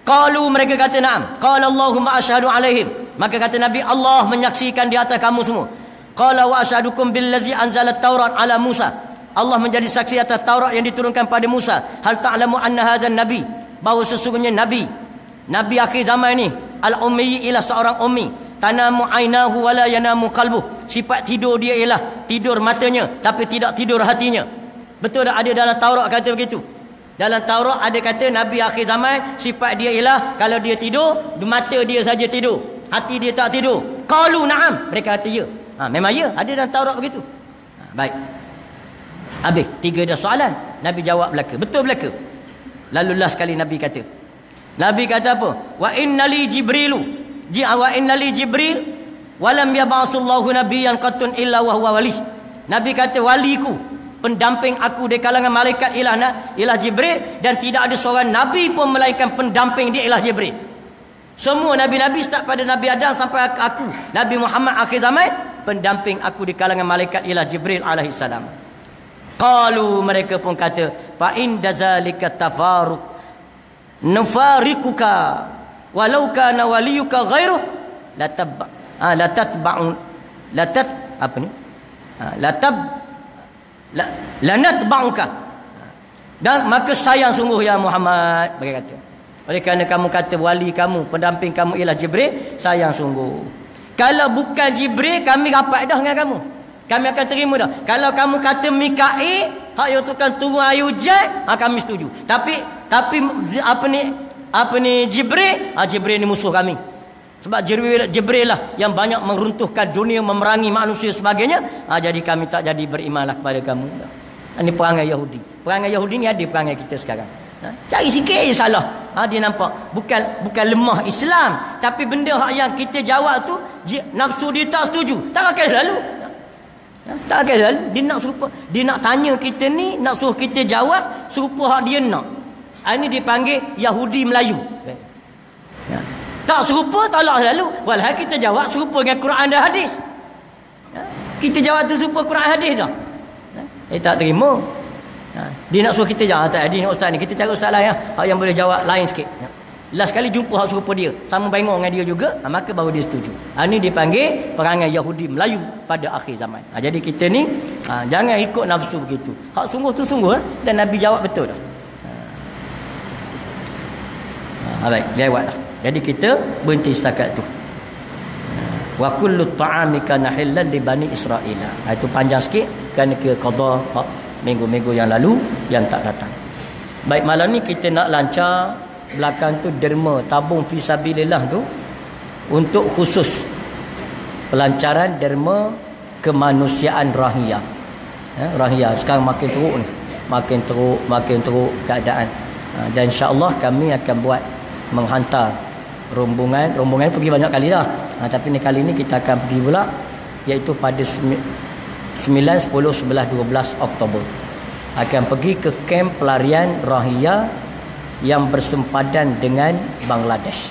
Qalu, mereka kata na'am. Qala Allahumma asyhadu alaihim. Maka kata Nabi, Allah menyaksikan di atas kamu semua. Qala wa asyhadukum billazi anzala at-Taurat ala Musa. Allah menjadi saksi atas Taurat yang diturunkan pada Musa. Hal ta'lamu anna hadzal nabi, bahawa sesungguhnya nabi akhir zaman ni, al-ummi, ialah seorang ummi. Tanamu ainahu wala yanamu qalbuh. Sifat tidur dia ialah tidur matanya tapi tidak tidur hatinya. Betul tak ada dalam Taurat kata begitu? Dalam Taurat ada kata Nabi akhir zaman sifat dia ialah kalau dia tidur, mata dia saja tidur, hati dia tak tidur. Qalu na'am, mereka kata ya. Memang ya, ada dalam Taurat begitu. Baik. Habis 3 dah soalan. Nabi jawab belaka. Betul belaka. Lalu last sekali Nabi kata. Nabi kata apa? Wa innali Jibrilu. Wa innali Jibril walam yab'asullahu nabiyyan qattun illa wa huwa wali. Nabi kata waliku, pendamping aku di kalangan malaikat ialah Jibril, dan tidak ada seorang nabi pun melainkan pendamping dia ialah Jibril. Semua nabi-nabi start pada Nabi Adam sampai aku Nabi Muhammad akhir zaman, pendamping aku di kalangan malaikat ialah Jibril alaihi salam. Qalu, mereka pun kata, fa inda zalika tafaruq nufariquka walau kana waliyuka ghairuh lanatba'uka. Dan maka sayang sungguh ya Muhammad, mereka kata. Oleh kerana kamu kata wali kamu, pendamping kamu ialah Jibril, sayang sungguh. Kalau bukan Jibril, kami rapat dah dengan kamu. Kami akan terima dah. Kalau kamu kata Mikail, hak yang tukang turun air hujan, kami setuju. Tapi apa ni Jibril, Jibril ni musuh kami. Sebab Jibril lah yang banyak meruntuhkan dunia, memerangi manusia sebagainya. Jadi kami tak jadi berimanlah kepada kamu. Ini perangai Yahudi. Perangai Yahudi ni ada perangai kita sekarang. Cari sikit je salah. Dia nampak bukan lemah Islam, tapi benda hak yang kita jawab tu nafsu dia tak setuju. Tak pakai lalu. Tak pakai lalu. Dia nak tanya kita ni, nak suruh kita jawab serupa hak dia nak. Ini dipanggil Yahudi Melayu. Tak serupa, tolak lalu. Walhal kita jawab serupa dengan Quran dan hadis. Kita jawab tu serupa Quran hadis dah. Tak terima. Dia nak suruh kita jawab. Tak ada ni ustaz ni. Kita cari ustaz lain yang boleh jawab lain sikit. Last sekali jumpa hak serupa dia, sama bengong dengan dia juga, maka baru dia setuju. Ini dipanggil perangai Yahudi Melayu pada akhir zaman. Jadi kita ni jangan ikut nafsu begitu. Hak sungguh tu sungguh, dan Nabi jawab betul dah. Baik, lewat dah. Jadi kita berhenti setakat tu. Wa kullu ta'ami kana halal li bani Israil. Itu panjang sikit kerana ke qada minggu-minggu yang lalu yang tak datang. Baik, malam ni kita nak lancar belakang tu derma tabung fisabilillah tu untuk khusus pelancaran derma kemanusiaan rahiyah. Rahiyah sekarang makin teruk keadaan. Dan insya-Allah kami akan buat menghantar rombongan pergi banyak kali dah. Tapi kali ni kita akan pergi pula, iaitu pada 9, 10, 11, 12 Oktober. Akan pergi ke kamp pelarian Rahiyah yang bersempadan dengan Bangladesh.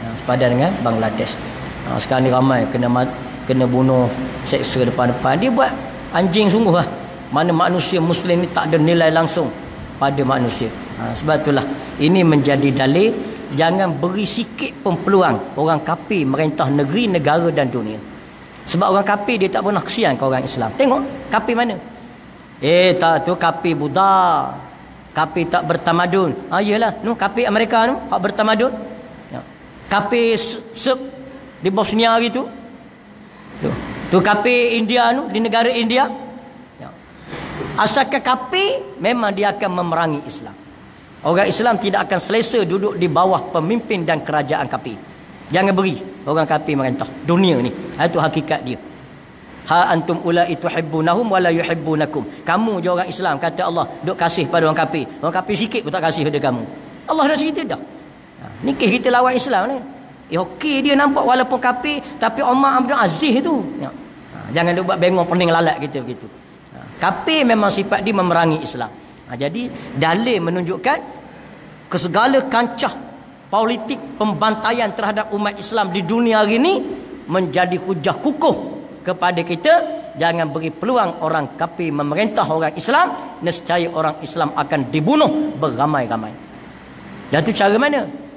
Sekarang ni ramai kena bunuh, seksa depan-depan. Dia buat anjing sungguh lah. Mana manusia Muslim ni tak ada nilai langsung pada manusia. Sebab itulah ini menjadi dalil jangan beri sikit pun peluang orang kafir merintah negeri, negara dan dunia. Sebab orang kafir dia tak pernah kesian ke orang Islam. Tengok kafir mana? Tak tu kafir Buddha, kafir tak bertamadun. Iyalah, kafir Amerika tu hak bertamadun. Kafir Serb di Bosnia gitu. Tu kafir India tu di negara India. Asalkan kafir memang dia akan memerangi Islam. Orang Islam tidak akan selesa duduk di bawah pemimpin dan kerajaan kafir. Jangan beri orang kafir merintah dunia ni. Itu hakikat dia. Ha antum ulai tuhibbunahum wala yuhibbunakum. Kamu je orang Islam, kata Allah, duk kasih pada orang kafir. Orang kafir sikit pun tak kasih pada kamu. Allah dah cerita dah. Ni kes kita lawan Islam ni. Okey dia nampak walaupun kafir, tapi Umar Abdul Aziz tu. Jangan duk buat bengong pening lalat kita begitu. Kafir memang sifat dia memerangi Islam. Jadi dalil menunjukkan ke segala kancah politik pembantaian terhadap umat Islam di dunia hari ini menjadi hujah kukuh kepada kita. Jangan beri peluang orang kafir memerintah orang Islam. Nescaya orang Islam akan dibunuh beramai-ramai. Dan itu cara mana?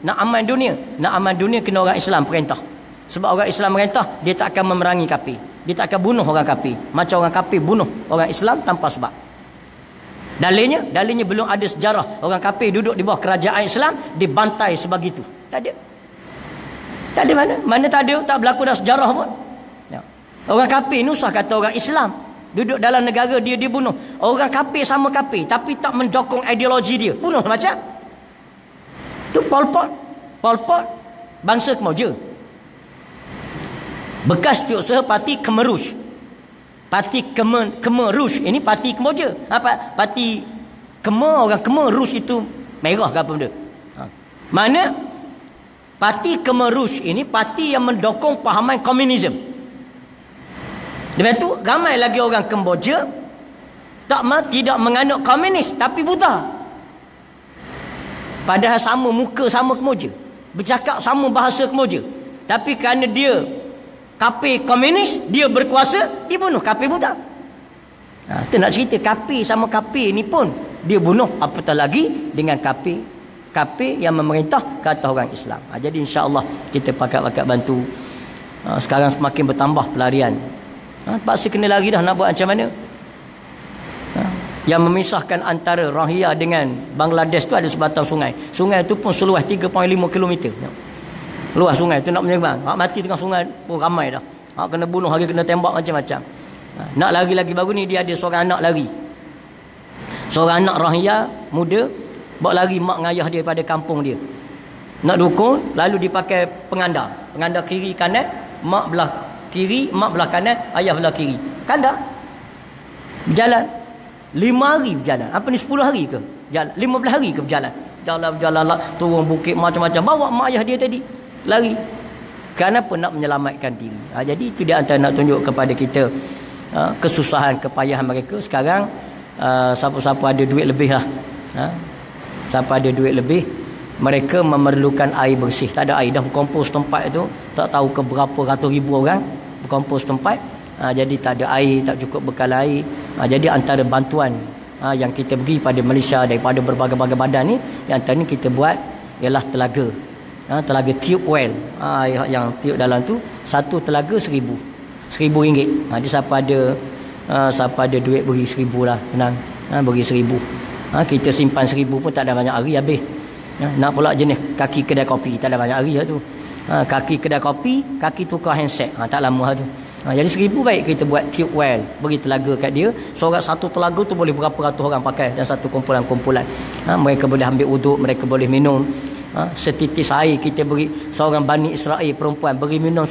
nak aman dunia. Nak aman dunia kena orang Islam perintah. Sebab orang Islam perintah, dia tak akan memerangi kafir. Dia tak akan bunuh orang kafir. Macam orang kafir bunuh orang Islam tanpa sebab. Dalilnya belum ada sejarah orang kafir duduk di bawah kerajaan Islam dibantai sebegitu. Tak ada. Tak ada mana. Mana tak ada, tak berlaku dalam sejarah pun. Ya. Orang kafir ni usah kata orang Islam duduk dalam negara dia bunuh. Orang kafir sama kafir tapi tak mendokong ideologi dia. Bunuh macam. Tu Pol Pot bangsa Kemboja. Bekas Setiausaha Parti Kemerush. Parti Kemerush ini parti Kemboja. Apa? Parti orang Kemerush itu merah ke apa benda? Mana parti Kemerush ini parti yang mendokong pahaman komunisme. Lepas tu ramai lagi orang Kemboja tidak menganut komunis tapi buta. Padahal sama muka sama Kemboja. Bercakap sama bahasa Kemboja. Tapi kerana dia kafir komunis, dia berkuasa, dia bunuh kafir buta. Kita nak cerita kafir sama kafir ni pun dia bunuh, apatah lagi dengan kafir yang memerintah ke atas orang Islam. Jadi insya-Allah kita pakat-pakat bantu. Sekarang semakin bertambah pelarian. Paksa kena lari dah, nak buat macam mana? Yang memisahkan antara Rohingya dengan Bangladesh tu ada sebatang sungai. Sungai tu pun seluas 3.5 km. Luas sungai tu nak menyeberang. Hak mati tengah sungai pun ramai dah. Hak kena bunuh, hari kena tembak macam-macam. Nak lari lagi baru ni dia ada seorang anak lari. Seorang anak Rohingya muda bawa lari mak ngayah dia pada kampung dia. Nak dukung, lalu dipakai penganda. Penganda kiri kanan, mak belah kiri, mak belah kanan, ayah belah kiri. Kanda. Berjalan 5 hari berjalan. Apa ni 10 hari ke? Jalan 15 hari ke berjalan. Jalan lah, turun bukit macam-macam. Bawa mak ayah dia tadi lari. Kenapa? Nak menyelamatkan diri. Jadi itu dia antara nak tunjuk kepada kita kesusahan, kepayahan mereka. Sekarang siapa-siapa ada duit lebih lah. Siapa ada duit lebih, mereka memerlukan air bersih. Tak ada air dah, berkumpul setempat tu tak tahu ke berapa ratus ribu orang berkumpul setempat. Jadi tak ada air, tak cukup bekal air. Jadi antara bantuan yang kita beri pada Malaysia daripada berbagai-bagai badan ni, yang antara ni kita buat ialah telaga. Telaga tube well. Yang tube dalam tu satu telaga RM1,000. Jadi siapa ada duit beri RM1,000 lah, tenang. Beri RM1,000. Kita simpan RM1,000 pun tak ada banyak hari habis. Nak pula jenis kaki kedai kopi, tak ada banyak hari lah tu. Kaki kedai kopi, kaki tukar handset, tak lama lah tu. Jadi RM1,000 baik kita buat tube well, beri telaga kat dia. Seorang satu telaga tu boleh berapa ratus orang pakai dan satu kumpulan-kumpulan. Mereka boleh ambil uduk, mereka boleh minum. Setitis air kita beri seorang Bani Israel perempuan beri minum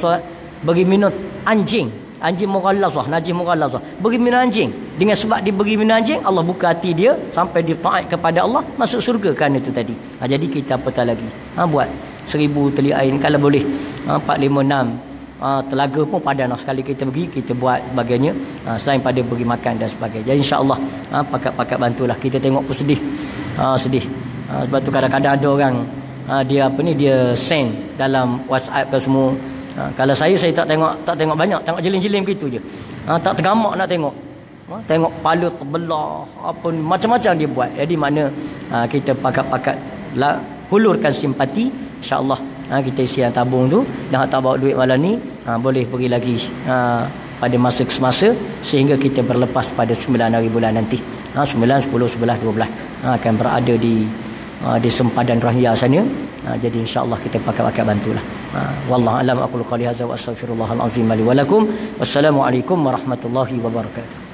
anjing mughallazah, najis mughallazah, beri minum anjing. Dengan sebab dia beri minum anjing, Allah buka hati dia sampai dia taat kepada Allah, masuk surga kerana itu tadi. Jadi kita apatah lagi buat 1,000 teli air kalau boleh 4, 5, 6 telaga pun padan sekali kita pergi, kita buat sebagainya, selain pada beri makan dan sebagainya. Jadi insya-Allah pakat-pakat bantulah. Kita tengok pun sedih. Sebab tu kadang-kadang ada orang dia send dalam WhatsApp ke semua. Kalau saya tak tengok banyak, tengok jeling-jeling begitu je. Tak tergamak nak tengok. Tengok kepala terbelah, apa ni, macam-macam dia buat. Jadi mana kita pakat-pakat hulurkan simpati, insya-Allah kita isi yang tabung tu, dan tak bawa duit malam ni boleh pergi lagi pada masa ke semasa sehingga kita berlepas pada 9 hari bulan nanti. 9, 10, 11, 12 akan berada di sempadan Rohingya sana. Jadi insya-Allah kita pakai bantulah. Wallahu alam, aqulu qali hadza wa astaghfirullahal azim li wa lakum. Wassalamualaikum warahmatullahi wabarakatuh.